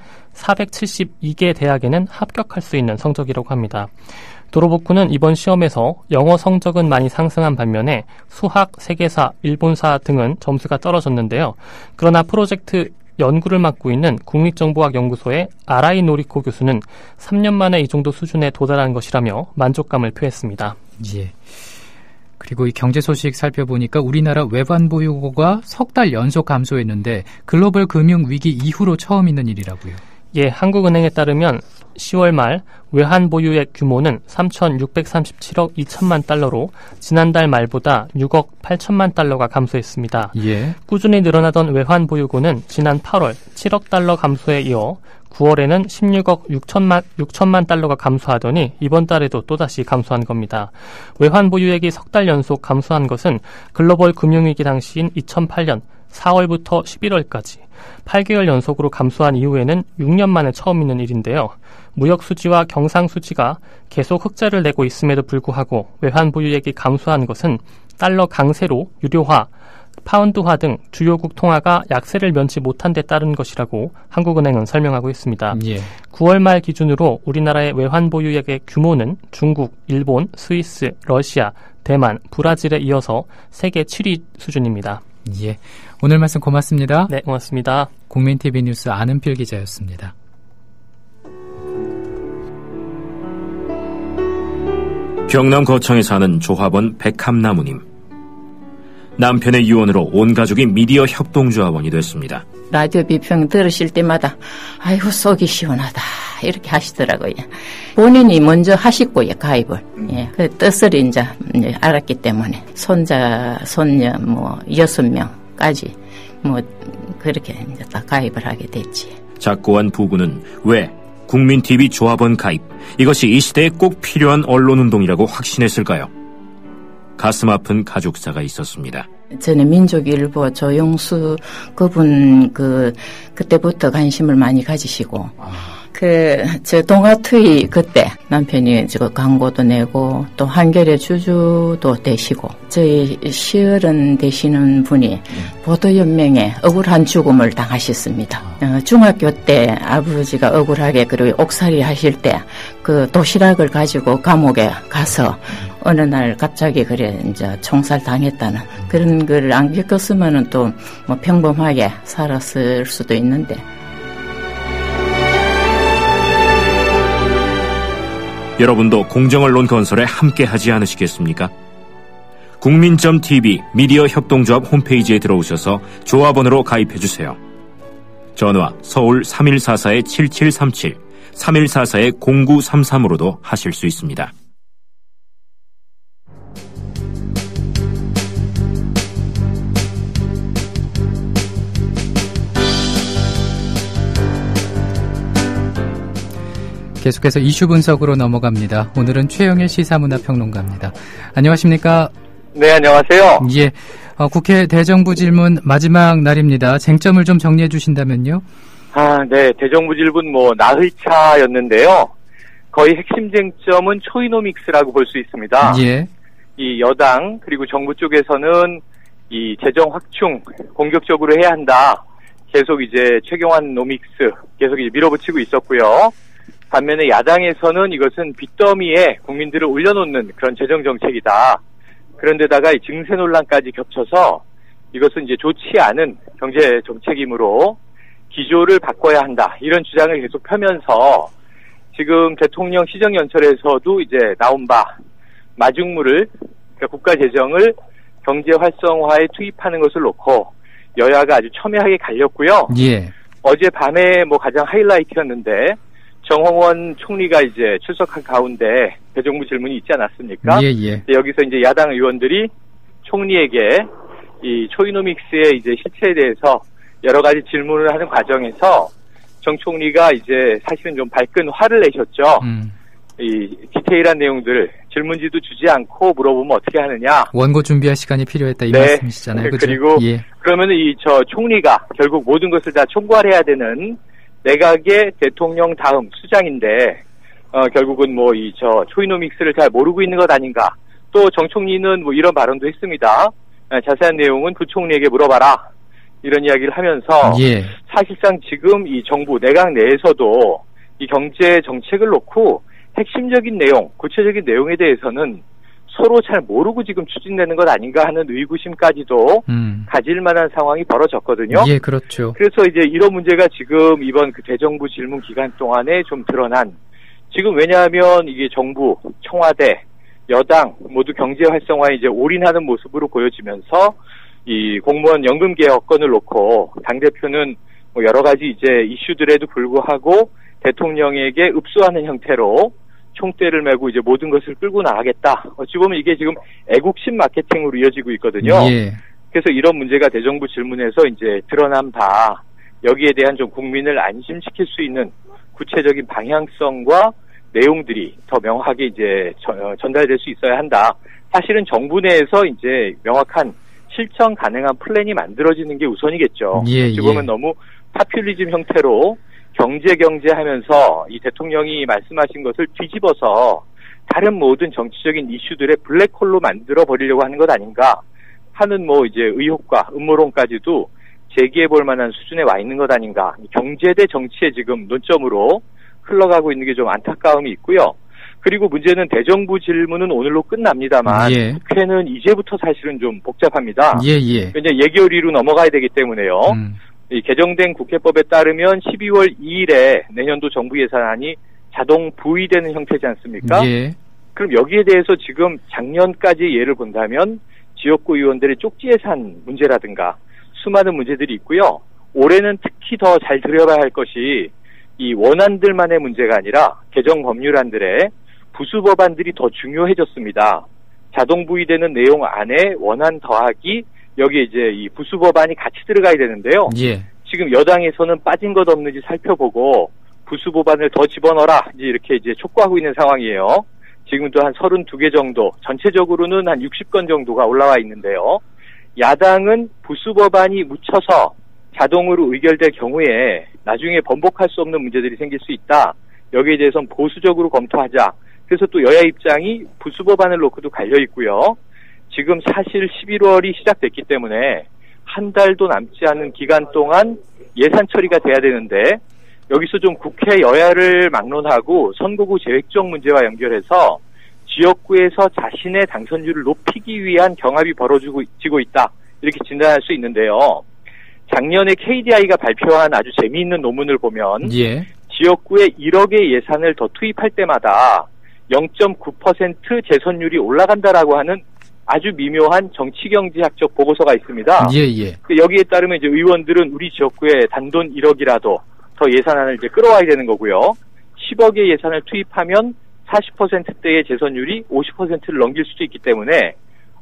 472개 대학에는 합격할 수 있는 성적이라고 합니다. 도로보쿤은 이번 시험에서 영어 성적은 많이 상승한 반면에 수학, 세계사, 일본사 등은 점수가 떨어졌는데요. 그러나 프로젝트 연구를 맡고 있는 국립정보학연구소의 아라이 노리코 교수는 3년 만에 이 정도 수준에 도달한 것이라며 만족감을 표했습니다. 예. 그리고 이 경제 소식 살펴보니까 우리나라 외환 보유고가 석 달 연속 감소했는데 글로벌 금융 위기 이후로 처음 있는 일이라고요. 예, 한국은행에 따르면 10월 말 외환 보유액 규모는 3,637억 2천만 달러로 지난달 말보다 6억 8천만 달러가 감소했습니다. 예. 꾸준히 늘어나던 외환 보유고는 지난 8월 7억 달러 감소에 이어 9월에는 16억 6천만 달러가 감소하더니 이번 달에도 또다시 감소한 겁니다. 외환 보유액이 석 달 연속 감소한 것은 글로벌 금융위기 당시인 2008년 4월부터 11월까지 8개월 연속으로 감소한 이후에는 6년 만에 처음 있는 일인데요. 무역 수지와 경상 수지가 계속 흑자를 내고 있음에도 불구하고 외환 보유액이 감소한 것은 달러 강세로 유료화, 파운드화 등 주요국 통화가 약세를 면치 못한 데 따른 것이라고 한국은행은 설명하고 있습니다. 예. 9월 말 기준으로 우리나라의 외환 보유액의 규모는 중국, 일본, 스위스, 러시아, 대만, 브라질에 이어서 세계 7위 수준입니다. 예. 오늘 말씀 고맙습니다. 네, 고맙습니다. 국민TV 뉴스 안은필 기자였습니다. 경남 거창에 사는 조합원 백함나무님. 남편의 유언으로 온 가족이 미디어 협동조합원이 됐습니다. 라디오 비평 들으실 때마다 아이고 속이 시원하다 이렇게 하시더라고요. 본인이 먼저 하시고요, 가입을. 예, 그 뜻을 이제 알았기 때문에 손자, 손녀 6명까지 그렇게 이제 다 가입을 하게 됐지. 작고한 부부는 왜 국민TV 조합원 가입, 이것이 이 시대에 꼭 필요한 언론운동이라고 확신했을까요? 가슴 아픈 가족사가 있었습니다. 저는 민족일보 조영수 그분 그때부터 관심을 많이 가지시고 저 동아투이 그때 남편이 광고도 내고 또 한겨레 주주도 되시고 저희 시어른 되시는 분이 보도연맹에 억울한 죽음을 당하셨습니다. 중학교 때 아버지가 억울하게 그리고 옥살이 하실 때 그 도시락을 가지고 감옥에 가서 어느 날 갑자기 이제 총살 당했다는 그런 걸 안 겪었으면은 또 평범하게 살았을 수도 있는데. 여러분도 공정언론 건설에 함께하지 않으시겠습니까? 국민.tv 미디어 협동조합 홈페이지에 들어오셔서 조합원으로 가입해주세요. 전화 서울 3144-7737, 3144-0933으로도 하실 수 있습니다. 계속해서 이슈 분석으로 넘어갑니다. 오늘은 최영일 시사문화평론가입니다. 안녕하십니까? 네, 안녕하세요. 예, 국회 대정부 질문 마지막 날입니다. 쟁점을 좀 정리해 주신다면요? 네, 대정부 질문 나흘 차였는데요. 거의 핵심 쟁점은 초이노믹스라고 볼 수 있습니다. 예. 이 여당 그리고 정부 쪽에서는 이 재정 확충 공격적으로 해야 한다. 계속 이제 최경환 노믹스 계속 이제 밀어붙이고 있었고요. 반면에 야당에서는 이것은 빚더미에 국민들을 올려놓는 그런 재정 정책이다. 그런데다가 이 증세 논란까지 겹쳐서 이것은 이제 좋지 않은 경제 정책이므로 기조를 바꿔야 한다. 이런 주장을 계속 펴면서 지금 대통령 시정연설에서도 이제 나온 바 마중물을 그러니까 국가 재정을 경제 활성화에 투입하는 것을 놓고 여야가 아주 첨예하게 갈렸고요. 예. 어젯밤에 가장 하이라이트였는데 정홍원 총리가 이제 출석한 가운데 대정부 질문이 있지 않았습니까? 예. 여기서 이제 야당 의원들이 총리에게 이 초이노믹스의 이제 실체에 대해서 여러 가지 질문을 하는 과정에서 정 총리가 이제 사실은 좀 발끈 화를 내셨죠. 이 디테일한 내용들을 질문지도 주지 않고 물어보면 어떻게 하느냐. 원고 준비할 시간이 필요했다 이 말씀이시잖아요. 그렇죠? 그리고 그러면은 저 총리가 결국 모든 것을 다 총괄해야 되는 내각의 대통령 다음 수장인데 결국은 초이노믹스를 잘 모르고 있는 것 아닌가. 또 정 총리는 이런 발언도 했습니다. 자세한 내용은 부총리에게 물어봐라. 이런 이야기를 하면서 사실상 지금 이 정부 내각 내에서도 이 경제 정책을 놓고 핵심적인 내용, 구체적인 내용에 대해서는 서로 잘 모르고 지금 추진되는 것 아닌가 하는 의구심까지도 가질 만한 상황이 벌어졌거든요. 예, 그렇죠. 그래서 이제 이런 문제가 지금 이번 그 대정부 질문 기간 동안에 좀 드러난 지금 왜냐하면 이게 정부, 청와대, 여당 모두 경제 활성화에 이제 올인하는 모습으로 보여지면서 이 공무원 연금 개혁건을 놓고 당대표는 여러 가지 이제 이슈들에도 불구하고 대통령에게 읍수하는 형태로 총대를 메고 이제 모든 것을 끌고 나가겠다. 어찌 보면 이게 지금 애국심 마케팅으로 이어지고 있거든요. 예. 그래서 이런 문제가 대정부 질문에서 이제 드러난 바 여기에 대한 좀 국민을 안심시킬 수 있는 구체적인 방향성과 내용들이 더 명확하게 이제 전달될 수 있어야 한다. 사실은 정부 내에서 이제 명확한 실천 가능한 플랜이 만들어지는 게 우선이겠죠. 어찌 보면 너무 파퓰리즘 형태로 경제 하면서 이 대통령이 말씀하신 것을 뒤집어서 다른 모든 정치적인 이슈들의 블랙홀로 만들어 버리려고 하는 것 아닌가 하는 뭐 이제 의혹과 음모론까지도 제기해 볼 만한 수준에 와 있는 것 아닌가. 경제 대 정치의 지금 논점으로 흘러가고 있는 게 좀 안타까움이 있고요. 그리고 문제는 대정부 질문은 오늘로 끝납니다만 예. 국회는 이제부터 사실은 좀 복잡합니다. 예예. 이제 예결위로 넘어가야 되기 때문에요. 이 개정된 국회법에 따르면 12월 2일에 내년도 정부 예산안이 자동 부의되는 형태지 않습니까? 예. 그럼 여기에 대해서 지금 작년까지 예를 본다면 지역구 의원들의 쪽지 예산 문제라든가 수많은 문제들이 있고요. 올해는 특히 더 잘 들여봐야 할 것이 이 원안들만의 문제가 아니라 개정 법률안들의 부수 법안들이 더 중요해졌습니다. 자동 부의되는 내용 안에 원안 더하기 여기에 이제 이 부수 법안이 같이 들어가야 되는데요. 예. 지금 여당에서는 빠진 것 없는지 살펴보고 부수 법안을 더 집어넣어라 이렇게 이제 촉구하고 있는 상황이에요. 지금도 한 32개 정도, 전체적으로는 한 60건 정도가 올라와 있는데요. 야당은 부수 법안이 묻혀서 자동으로 의결될 경우에 나중에 번복할 수 없는 문제들이 생길 수 있다. 여기에 대해서는 보수적으로 검토하자. 그래서 또 여야 입장이 부수 법안을 놓고도 갈려 있고요. 지금 사실 11월이 시작됐기 때문에 한 달도 남지 않은 기간 동안 예산 처리가 돼야 되는데 여기서 좀 국회 여야를 막론하고 선거구 재획정 문제와 연결해서 지역구에서 자신의 당선율을 높이기 위한 경합이 벌어지고 있다. 이렇게 진단할 수 있는데요. 작년에 KDI가 발표한 아주 재미있는 논문을 보면 예. 지역구에 1억의 예산을 더 투입할 때마다 0.9% 재선율이 올라간다라고 하는 아주 미묘한 정치경제학적 보고서가 있습니다. 예예. 여기에 따르면 이제 의원들은 우리 지역구에 단돈 1억이라도 더 예산안을 이제 끌어와야 되는 거고요. 10억의 예산을 투입하면 40%대의 재선율이 50%를 넘길 수도 있기 때문에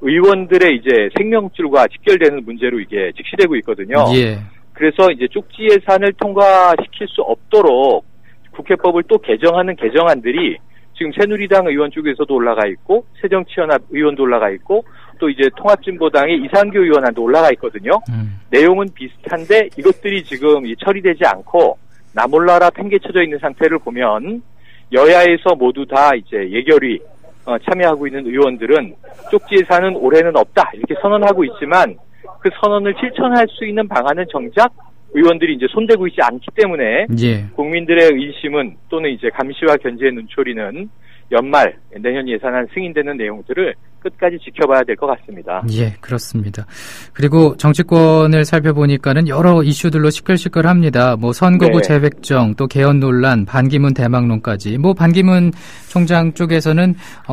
의원들의 이제 생명줄과 직결되는 문제로 이게 직시되고 있거든요. 예. 그래서 이제 쪽지 예산을 통과시킬 수 없도록 국회법을 또 개정하는 개정안들이 지금 새누리당 의원 쪽에서도 올라가 있고 새정치연합 의원도 올라가 있고 또 이제 통합진보당의 이상규 의원안도 올라가 있거든요. 내용은 비슷한데 이것들이 지금 처리되지 않고 나몰라라 팽개쳐져 있는 상태를 보면 여야에서 모두 다 이제 예결위 참여하고 있는 의원들은 쪽지 예산은 올해는 없다 이렇게 선언하고 있지만 그 선언을 실천할 수 있는 방안은 정작 의원들이 이제 손대고 있지 않기 때문에 예. 국민들의 의심은 또는 이제 감시와 견제의 눈초리는 연말 내년 예산안 승인되는 내용들을 끝까지 지켜봐야 될 것 같습니다. 예, 그렇습니다. 그리고 정치권을 살펴보니까는 여러 이슈들로 시끌시끌합니다. 뭐 선거구 네. 재획정, 또 개헌 논란, 반기문 대망론까지. 뭐 반기문 총장 쪽에서는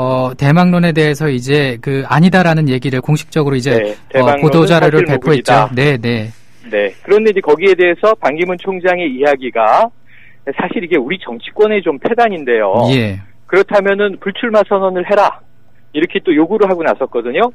대망론에 대해서 이제 그 아니다라는 얘기를 공식적으로 이제 보도 자료를 배포했죠. 네, 네. 네. 그런데 이제 거기에 대해서 반기문 총장의 이야기가 사실 이게 우리 정치권의 좀 패단인데요. 예. 그렇다면은 불출마 선언을 해라. 이렇게 또 요구를 하고 나섰거든요.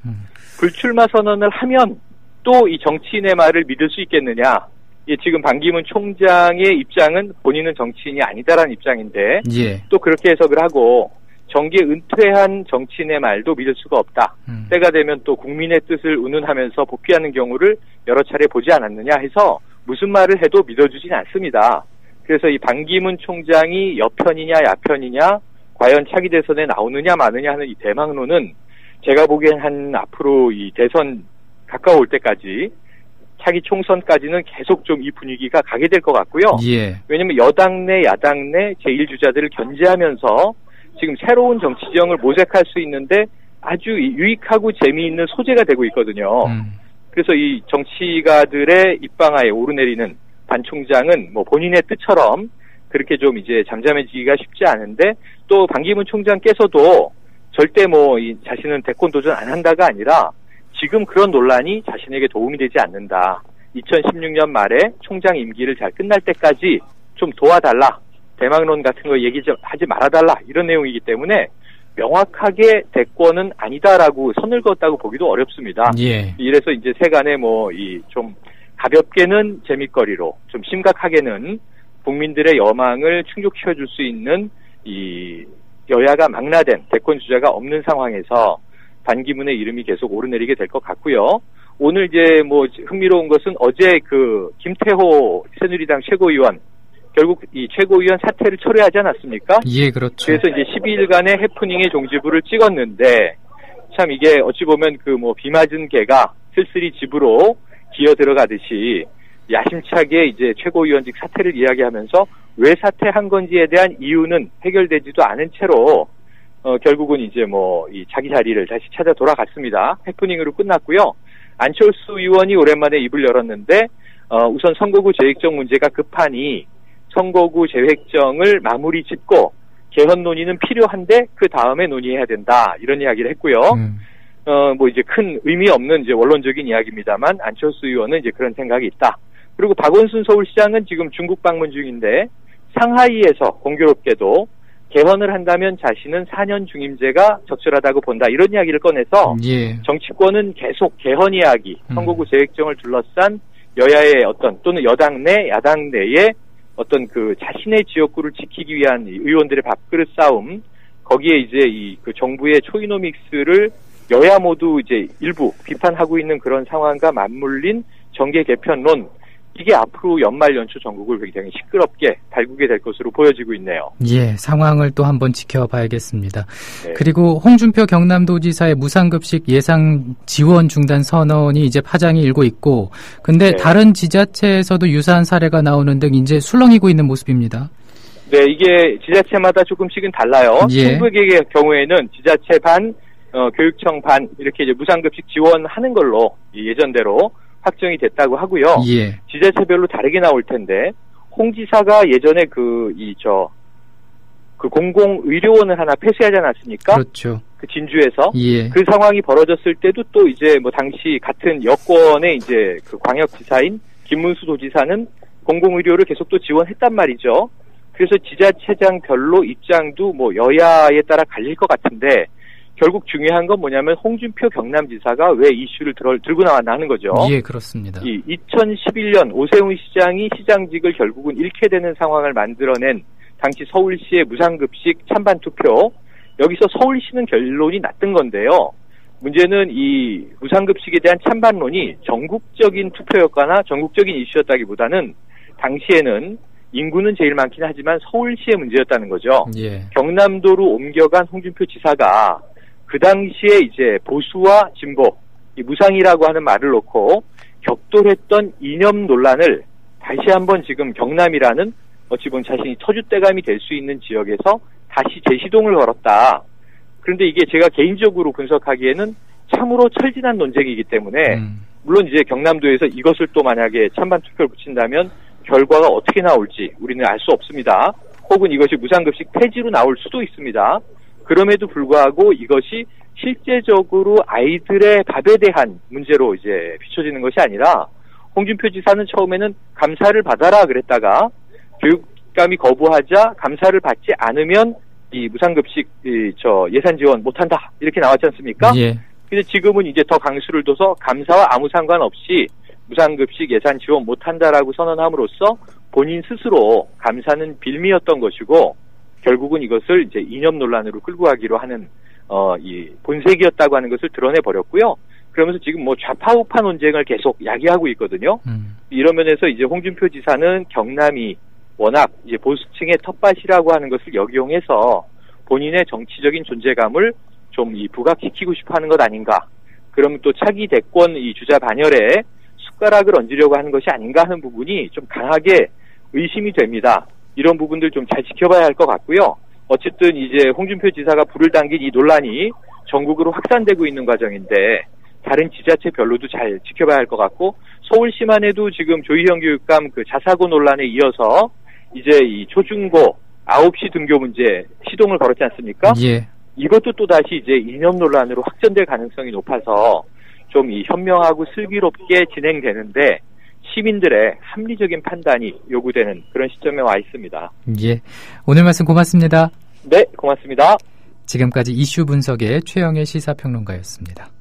불출마 선언을 하면 또 이 정치인의 말을 믿을 수 있겠느냐. 지금 반기문 총장의 입장은 본인은 정치인이 아니다라는 입장인데 예. 또 그렇게 해석을 하고 정계 은퇴한 정치인의 말도 믿을 수가 없다. 때가 되면 또 국민의 뜻을 운운하면서 복귀하는 경우를 여러 차례 보지 않았느냐 해서 무슨 말을 해도 믿어주진 않습니다. 그래서 이 반기문 총장이 여편이냐 야편이냐 과연 차기 대선에 나오느냐 마느냐 하는 이 대망론은 제가 보기엔 한 앞으로 이 대선 가까워올 때까지 차기 총선까지는 계속 좀 이 분위기가 가게 될 것 같고요. 예. 왜냐하면 여당 내 야당 내 제1주자들을 견제하면서 지금 새로운 정치 지형을 모색할 수 있는데 아주 유익하고 재미있는 소재가 되고 있거든요. 그래서 이 정치가들의 입방아에 오르내리는 반 총장은 뭐 본인의 뜻처럼 그렇게 좀 이제 잠잠해지기가 쉽지 않은데 또 반기문 총장께서도 절대 뭐 이 자신은 대권 도전 안 한다가 아니라 지금 그런 논란이 자신에게 도움이 되지 않는다. 2016년 말에 총장 임기를 잘 끝날 때까지 좀 도와달라. 대망론 같은 거 얘기 좀 하지 말아달라. 이런 내용이기 때문에 명확하게 대권은 아니다라고 선을 그었다고 보기도 어렵습니다. 예. 이래서 이제 세간에 뭐 이 좀 가볍게는 재밌거리로 좀 심각하게는 국민들의 여망을 충족시켜줄 수 있는 이 여야가 망라된 대권 주자가 없는 상황에서 반기문의 이름이 계속 오르내리게 될 것 같고요. 오늘 이제 뭐 흥미로운 것은 어제 그 김태호 새누리당 최고위원 결국 이 최고위원 사퇴를 철회하지 않았습니까? 예, 그렇죠. 그래서 이제 12일간의 해프닝의 종지부를 찍었는데 참 이게 어찌 보면 그 뭐 비 맞은 개가 쓸쓸히 집으로 기어 들어가듯이 야심차게 이제 최고위원직 사퇴를 이야기하면서 왜 사퇴한 건지에 대한 이유는 해결되지도 않은 채로 결국은 이제 이 자기 자리를 다시 찾아 돌아갔습니다. 해프닝으로 끝났고요. 안철수 의원이 오랜만에 입을 열었는데 우선 선거구 재획정 문제가 급하니 선거구 재획정을 마무리 짓고 개헌 논의는 필요한데 그 다음에 논의해야 된다 이런 이야기를 했고요. 이제 큰 의미 없는 이제 원론적인 이야기입니다만 안철수 의원은 이제 그런 생각이 있다. 그리고 박원순 서울시장은 지금 중국 방문 중인데 상하이에서 공교롭게도 개헌을 한다면 자신은 4년 중임제가 적절하다고 본다 이런 이야기를 꺼내서 정치권은 계속 개헌 이야기, 선거구 재획정을 둘러싼 여야의 또는 여당 내 야당 내의 어떤 그 자신의 지역구를 지키기 위한 의원들의 밥그릇 싸움, 거기에 이제 그 정부의 초이노믹스를 여야 모두 이제 일부 비판하고 있는 그런 상황과 맞물린 정계 개편론, 이게 앞으로 연말 연초 전국을 굉장히 시끄럽게 달구게 될 것으로 보여지고 있네요. 예, 상황을 또 한번 지켜봐야겠습니다. 네. 그리고 홍준표 경남도지사의 무상급식 예상 지원 중단 선언이 이제 파장이 일고 있고, 근데 다른 지자체에서도 유사한 사례가 나오는 등 이제 술렁이고 있는 모습입니다. 네, 이게 지자체마다 조금씩은 달라요. 충북의 경우에는 지자체 반, 교육청 반 이렇게 이제 무상급식 지원하는 걸로 예전대로 확정이 됐다고 하고요. 지자체별로 다르게 나올 텐데 홍 지사가 예전에 그 공공의료원을 하나 폐쇄하지 않았습니까? 그렇죠. 그 진주에서 그 상황이 벌어졌을 때도 또 이제 당시 같은 여권의 이제 그 광역지사인 김문수 도지사는 공공의료를 계속 또 지원했단 말이죠. 그래서 지자체장별로 입장도 여야에 따라 갈릴 것 같은데. 결국 중요한 건 뭐냐면 홍준표 경남지사가 왜 이슈를 들고 나왔나 하는 거죠. 예, 그렇습니다. 2011년 오세훈 시장이 시장직을 결국은 잃게 되는 상황을 만들어낸 당시 서울시의 무상급식 찬반 투표, 여기서 서울시는 결론이 났던 건데요. 문제는 이 무상급식에 대한 찬반론이 전국적인 투표였거나 전국적인 이슈였다기보다는 당시에는 인구는 제일 많긴 하지만 서울시의 문제였다는 거죠. 경남도로 옮겨간 홍준표 지사가 그 당시에 이제 보수와 진보, 이 무상이라고 하는 말을 놓고 격돌했던 이념 논란을 다시 한번 지금 경남이라는 어찌 보면 자신이 터줏대감이 될 수 있는 지역에서 다시 재시동을 걸었다. 그런데 이게 제가 개인적으로 분석하기에는 참으로 철진한 논쟁이기 때문에 물론 이제 경남도에서 이것을 또 만약에 찬반 투표를 붙인다면 결과가 어떻게 나올지 우리는 알 수 없습니다. 혹은 이것이 무상급식 폐지로 나올 수도 있습니다. 그럼에도 불구하고 이것이 실제적으로 아이들의 밥에 대한 문제로 이제 비춰지는 것이 아니라 홍준표 지사는 처음에는 감사를 받아라 그랬다가 교육감이 거부하자 감사를 받지 않으면 이 무상급식 예산 지원 못한다 이렇게 나왔지 않습니까? 근데 지금은 이제 더 강수를 둬서 감사와 아무 상관없이 무상급식 예산 지원 못한다라고 선언함으로써 본인 스스로 감사는 빌미였던 것이고 결국은 이것을 이제 이념 논란으로 끌고 가기로 하는 이 본색이었다고 하는 것을 드러내 버렸고요. 그러면서 지금 좌파 우파 논쟁을 계속 야기하고 있거든요. 이런 면에서 이제 홍준표 지사는 경남이 워낙 이제 보수층의 텃밭이라고 하는 것을 역이용해서 본인의 정치적인 존재감을 좀 부각시키고 싶어하는 것 아닌가. 그러면 또 차기 대권 이 주자 반열에 숟가락을 얹으려고 하는 것이 아닌가 하는 부분이 좀 강하게 의심이 됩니다. 이런 부분들 좀 잘 지켜봐야 할 것 같고요. 어쨌든 이제 홍준표 지사가 불을 당긴 이 논란이 전국으로 확산되고 있는 과정인데 다른 지자체별로도 잘 지켜봐야 할 것 같고 서울시만 해도 지금 조희영 교육감 그 자사고 논란에 이어서 이제 이 초중고 9시 등교 문제 시동을 걸었지 않습니까? 이것도 또다시 이제 이념 논란으로 확전될 가능성이 높아서 좀 이 현명하고 슬기롭게 진행되는데 시민들의 합리적인 판단이 요구되는 그런 시점에 와 있습니다. 오늘 말씀 고맙습니다. 네, 고맙습니다. 지금까지 이슈 분석의 최영애 시사평론가였습니다.